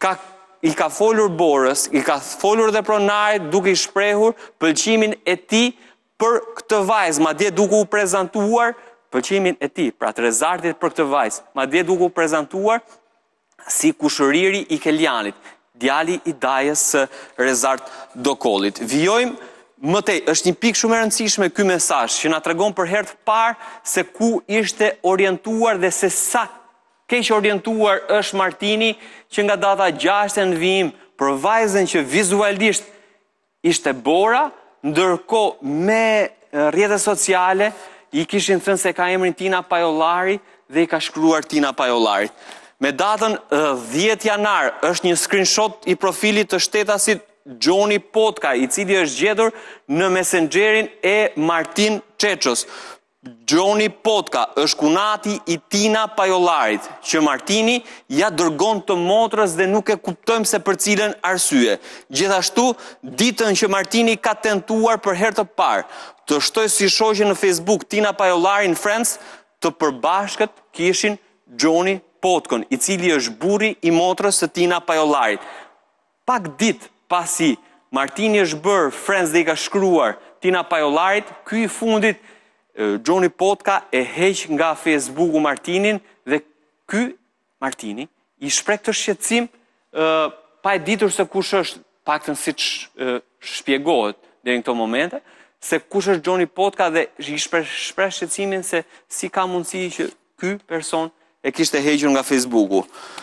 i ka folur Borës, i ka folur dhe pronarit duke i shprehur pëlqimin e tij për këtë vajzë, madje duke u prezantuar pëlqimin e tij, pra të Rezartit për këtë vajzë, madje duke u prezantuar si kushëriri i Kelianit, djali i dajes së Rezart Dokollit. Vijojmë më tej, është një pikë shumë e rëndësishme ky mesazh që na tregon për herë të parë se ku ishte orientuar dhe se sa keq orientuar është Martini që nga data 6 e në vijim për vajzën që vizualisht ishte Bora, ndërkohë me rrjetet sociale i kishin thënë se ka emrin Tina Pajollari dhe i ka shkruar Tina Pajollari. Me datën 10 janar është një screenshot i profilit të shtetasit Gjoni Potka, i cili është gjetur në Messengerin e Martin Çeços. Gjoni Potka është kunati i Tina Pajollarit, që Martini ja dërgon të motrës dhe nuk e kuptojmë se për cilën arsye. Gjithashtu, ditën që Martini ka tentuar për herë të parë të shtoj si shoqe në Facebook Tina Pajollarin Friends, të përbashkët kishin Gjoni Potkën, i cili është burri i motrës së Tina Pajollarit. Pak ditë pasi Martini është bërë Friends dhe i ka shkruar Tina Pajollarit, ky i fundit Gjoni Potka e heq nga Facebooku Martinin dhe ky Martini i shpreh këtë shqetësim pa e ditur se kush është, paktën siç shpjegohet deri në këto momente, se kush është Gjoni Potka dhe i shpreh shqetësimin se si ka mundësi që ky person e kishte hequr nga Facebooku.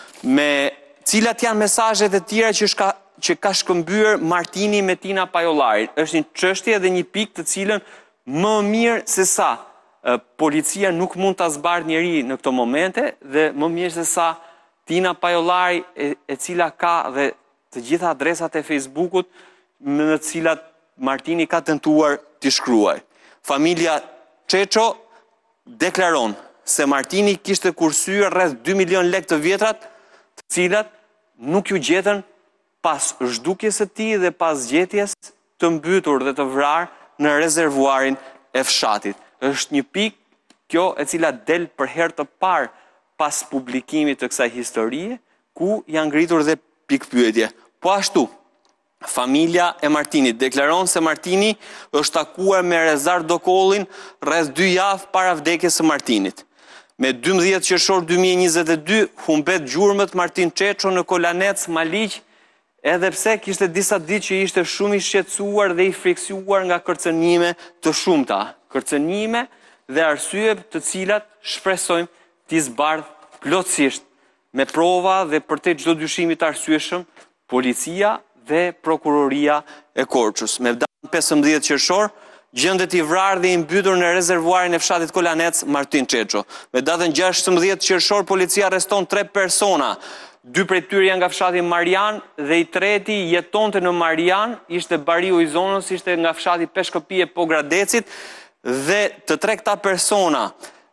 Me cilat janë mesazhet e tjera që ka shkëmbyer Martini me Tina Pajollarin. Është një çështje dhe një pikë të cilën më mirë se sa policia nuk mund të zbardhë njeri në këto momente dhe më mirë se sa Tina Pajollari e cila ka dhe të gjitha adresat e Facebookut në cilat Martini ka tentuar t'i shkruaj. Familja Çeço deklaron se Martini kishte kursyer rreth 2 milion lekë të vjetrat, të cilat nuk ju gjetën pas zhdukjes së tij dhe pas gjetjes të mbytur dhe të vrarë në rezervuarin e fshatit. Është një pikë kjo e cila del për herë të parë pas publikimit të kësaj historie, ku janë ngritur dhe pikpyetje. Po ashtu, familja e Martinit deklaron se Martini është takuar me Rezar Dokollin rreth 2 javë para vdekjes së Martinit. Me 12 qershor 2022 humbet gjurmët Martin Çeço në Kolanec, Maliq, edhe pse kishte disa ditë që ishte shumë i shqetësuar dhe i friksuar nga kërcënime të shumta. Kërcënime dhe arsye të cilat shpresojmë t'i zbardh plotësisht me prova dhe përtej çdo dyshimi të arsyeshëm, policia dhe prokuroria e Korçës. Me datën 15 qershor gjendet i vrarë dhe i mbytur në rezervuarin e fshatit Kolanec Martin Çeço. Me datën 16 qershor policia arreston 3 persona. 2 prej tyre janë nga fshati Marian dhe i treti jetonte në Marian, ishte bariu i zonës, ishte nga fshati Peshkëpije Pogradecit dhe të 3 këta persona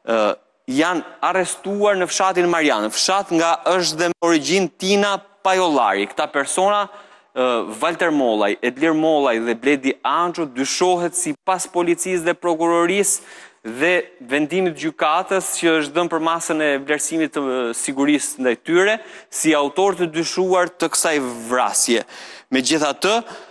janë arrestuar në fshatin Marian. Fshat nga është dhe me origjinë Tina Pajollari. Këta persona, Walter Mollaj, Edlir Mollaj dhe Bledi Anxho, dyshohet sipas policisë dhe prokurorisë dhe vendimit gjykatës që është dhënë për masën e vlerësimit të sigurisë ndaj tyre si autor të dyshuar të kësaj vrasje. Megjithatë,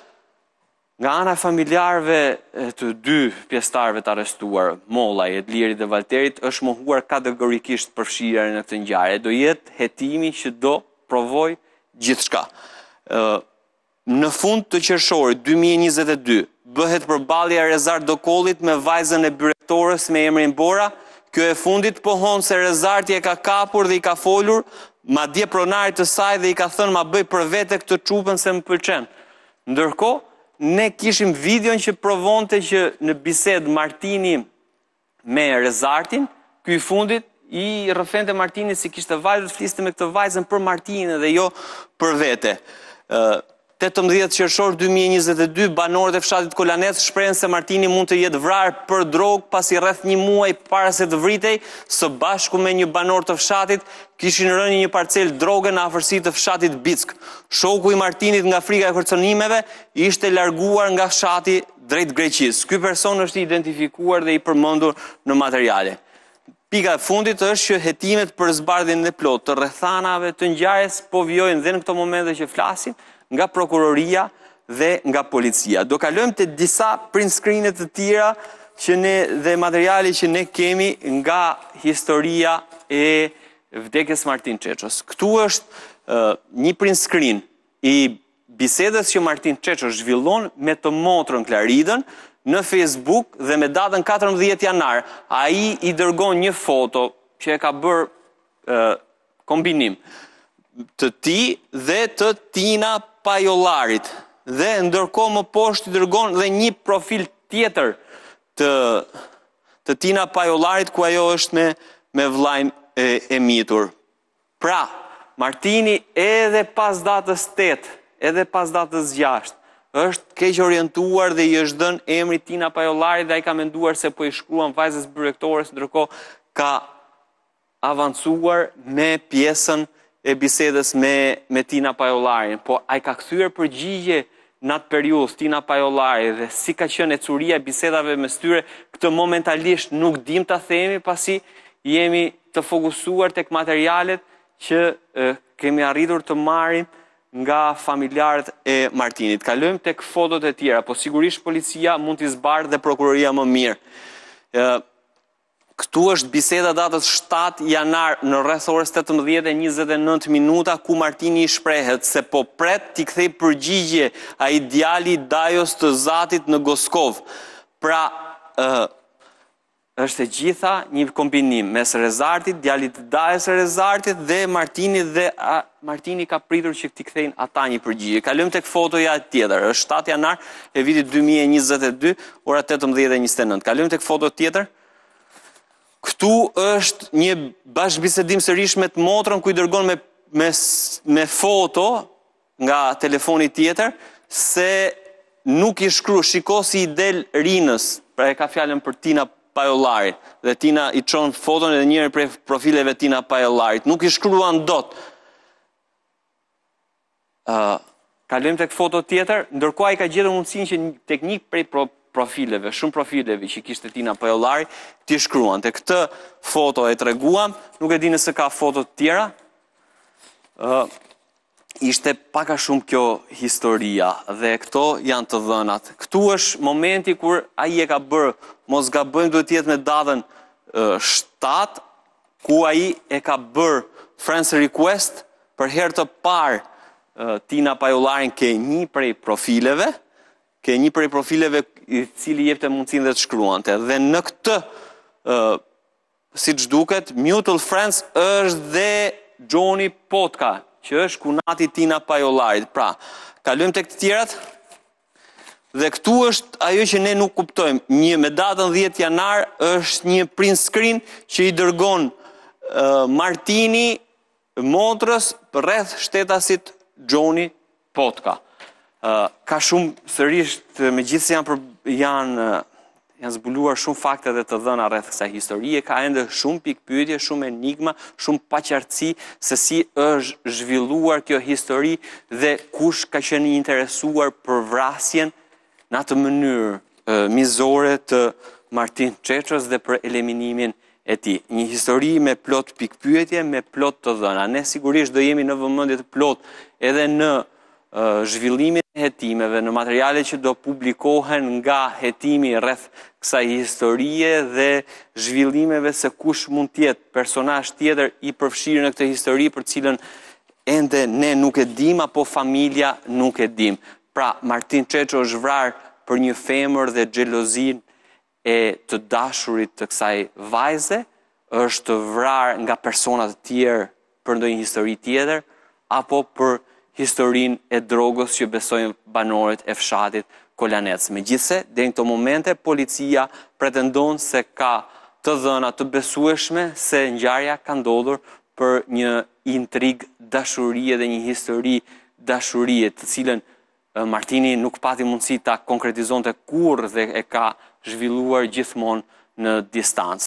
nga ana e familjarëve të 2 pjesëtarëve të arrestuar, Mollaj, Edlirit dhe Valterit, është mohuar kategorikisht përfshirja në këtë ngjarje. Do jetë hetimi që do provoj gjithçka. Në fund të qershorit 2022 bëhet përballja e Rezar Dokollit me vajzën e byrektores me emrin Bora. Kjo e fundit pohon se Rezarti e ka kapur dhe i ka folur, madje pronarit të saj dhe i ka thënë ma bëj për vete këtë çupën se më pëlqen. Ndërkohë, ne kishim videon që provonte që në bisedë Martini me Rezartin, ky i fundit i rrëfente Martini si kishte vajzë, fliste me këtë vajzën për Martinin dhe jo për vete. 18 qershor 2022, banorët e fshatit Kolanec shprehen se Martini mund të jetë vrarë për drogë pasi rreth 1 muaj para se të vritej, së bashku me një banor të fshatit kishin rënë një parcel droge në afërsi të fshatit Bick. Shoku i Martinit nga frika e kërcënimeve ishte larguar nga fshati drejt Greqisë. Ky person është identifikuar dhe i përmendur në materiale. Pika e fundit është që hetimet për zbardhjen e plotë të rrethanave të ngjarjes po vijojnë dhe në këto momente që flasim nga prokuroria dhe nga policia. Do kalojmë te disa print screenet të tjera dhe materiali që ne kemi nga historia e vdekjes Martin Çeços. Këtu është një print screen i bisedës që Martin Çeço zhvillon me të motrën Klaridën në Facebook dhe me datën 14 janar. Ai i dërgon një foto që e ka bërë kombinim të tij dhe të Tina Pajollarit. Dhe ndërkohë më poshtë i dërgon dhe një profil tjetër të Tina Pajollarit ku ajo është me vllajën e mitur. Pra, Martini edhe pas datës 8, edhe pas datës 6, është keq orientuar dhe i është dhënë emri Tina Pajolari dhe ai ka menduar se po i shkruan vajzës byrektores, ndërkohë ka avancuar me pjesën e bisedës me Tina Pajolarin. Po ai ka kthyer përgjigje në atë periudhë Tina Pajolari dhe si ka qenë ecuria e bisedave mes tyre, këtë momentalisht nuk dim ta themi pasi jemi të fokusuar tek materialet që kemi arritur të marrim nga familjarët e Martinit. Kalojmë tek fotot e tjera, po sigurisht policia mund t'i zbardhë dhe prokuroria më mirë. Këtu është biseda datës 7 janar në rreth orës 18:29 minuta ku Martini i shprehet se po pret t'i kthej përgjigje ai djali Dajos të Zatit në Goskov. Pra, është e gjitha një kombinim mes Rezartit, djalit Dajos Rezartit dhe Martinit dhe Martini ka pritur që t'i kthejnë ata një përgjigje. Kalojmë tek fotoja tjetër, është 7 janar e vitit 2022, ora 18:29. Kalojmë tek foto tjetër. Këtu është një bashkëbisedim sërish me të motrën ku i dërgon me foto nga telefoni tjetër se nuk i shkru, shiko si i del rinës, pra e ka fjalën për Tina Pajolari, dhe Tina i çon foton edhe njërin prej profileve Tina Pajolarit, nuk i shkruan dot. Kalojmë tek foto tjetër, ndërkohë ai ka gjetur mundësinë që tek një prej profileve, shumë profileve që kishte Tina Pajolari, t'i shkruan. Te këtë foto e treguam, nuk e di nëse ka foto të tjera. Ishte pak a shumë kjo historia dhe këto janë të dhënat. Këtu është momenti kur ai e ka bërë, mos gabojmë duhet jetë me datën 7, ku ai e ka bërë friends request për herë të parë Tina Pajolarin ke një prej profileve, i cili jepte mundësinë dhe të shkruante. Dhe në këtë, siç duket, mutual friends është dhe Gjoni Potka, që është kunati Tina Pajolarit. Pra, kalojmë tek të tjerat. Dhe këtu është ajo që ne nuk kuptojmë. Me datën 10 janar është një print screen që i dërgon Martini motrës rreth shtetasit Gjoni Potka. Ka shumë sërish, me gjithë se janë zbuluar shumë fakte dhe të dhëna rreth kësaj historie, ka ende shumë pikpyetje, shumë enigma, shumë paqartësi se si është zhvilluar kjo histori dhe kush ka qenë i interesuar për vrasjen në atë mënyrë mizore të Martin Çeçës dhe për eliminimin e tij. Një histori me plot pikpyetje, me plot të dhëna. Ne sigurisht do jemi në vëmendje të plot edhe në zhvillimin e hetimeve, në materiale që do publikohen nga hetimi rreth kësaj historie dhe zhvillimeve se kush mund tjetë personazh tjetër i përfshirë në këtë histori për cilën ende ne nuk e dim apo familja nuk e dim. Pra, Martin Çeço është vrarë për një femër dhe xhelozin e të dashurit të kësaj vajze, është vrarë nga persona të tjerë për ndonjë histori tjetër, apo për historinë e drogës që besojnë banorët e fshatit Kolanec. Megjithse, deri në këto momente, policia pretendon se ka të dhëna të besueshme se ngjarja ka ndodhur për një intrig dashurie dhe një histori dashurie, të cilën Martini nuk pati mundësi ta konkretizonte kurrë dhe e ka zhvilluar gjithmonë në distancë.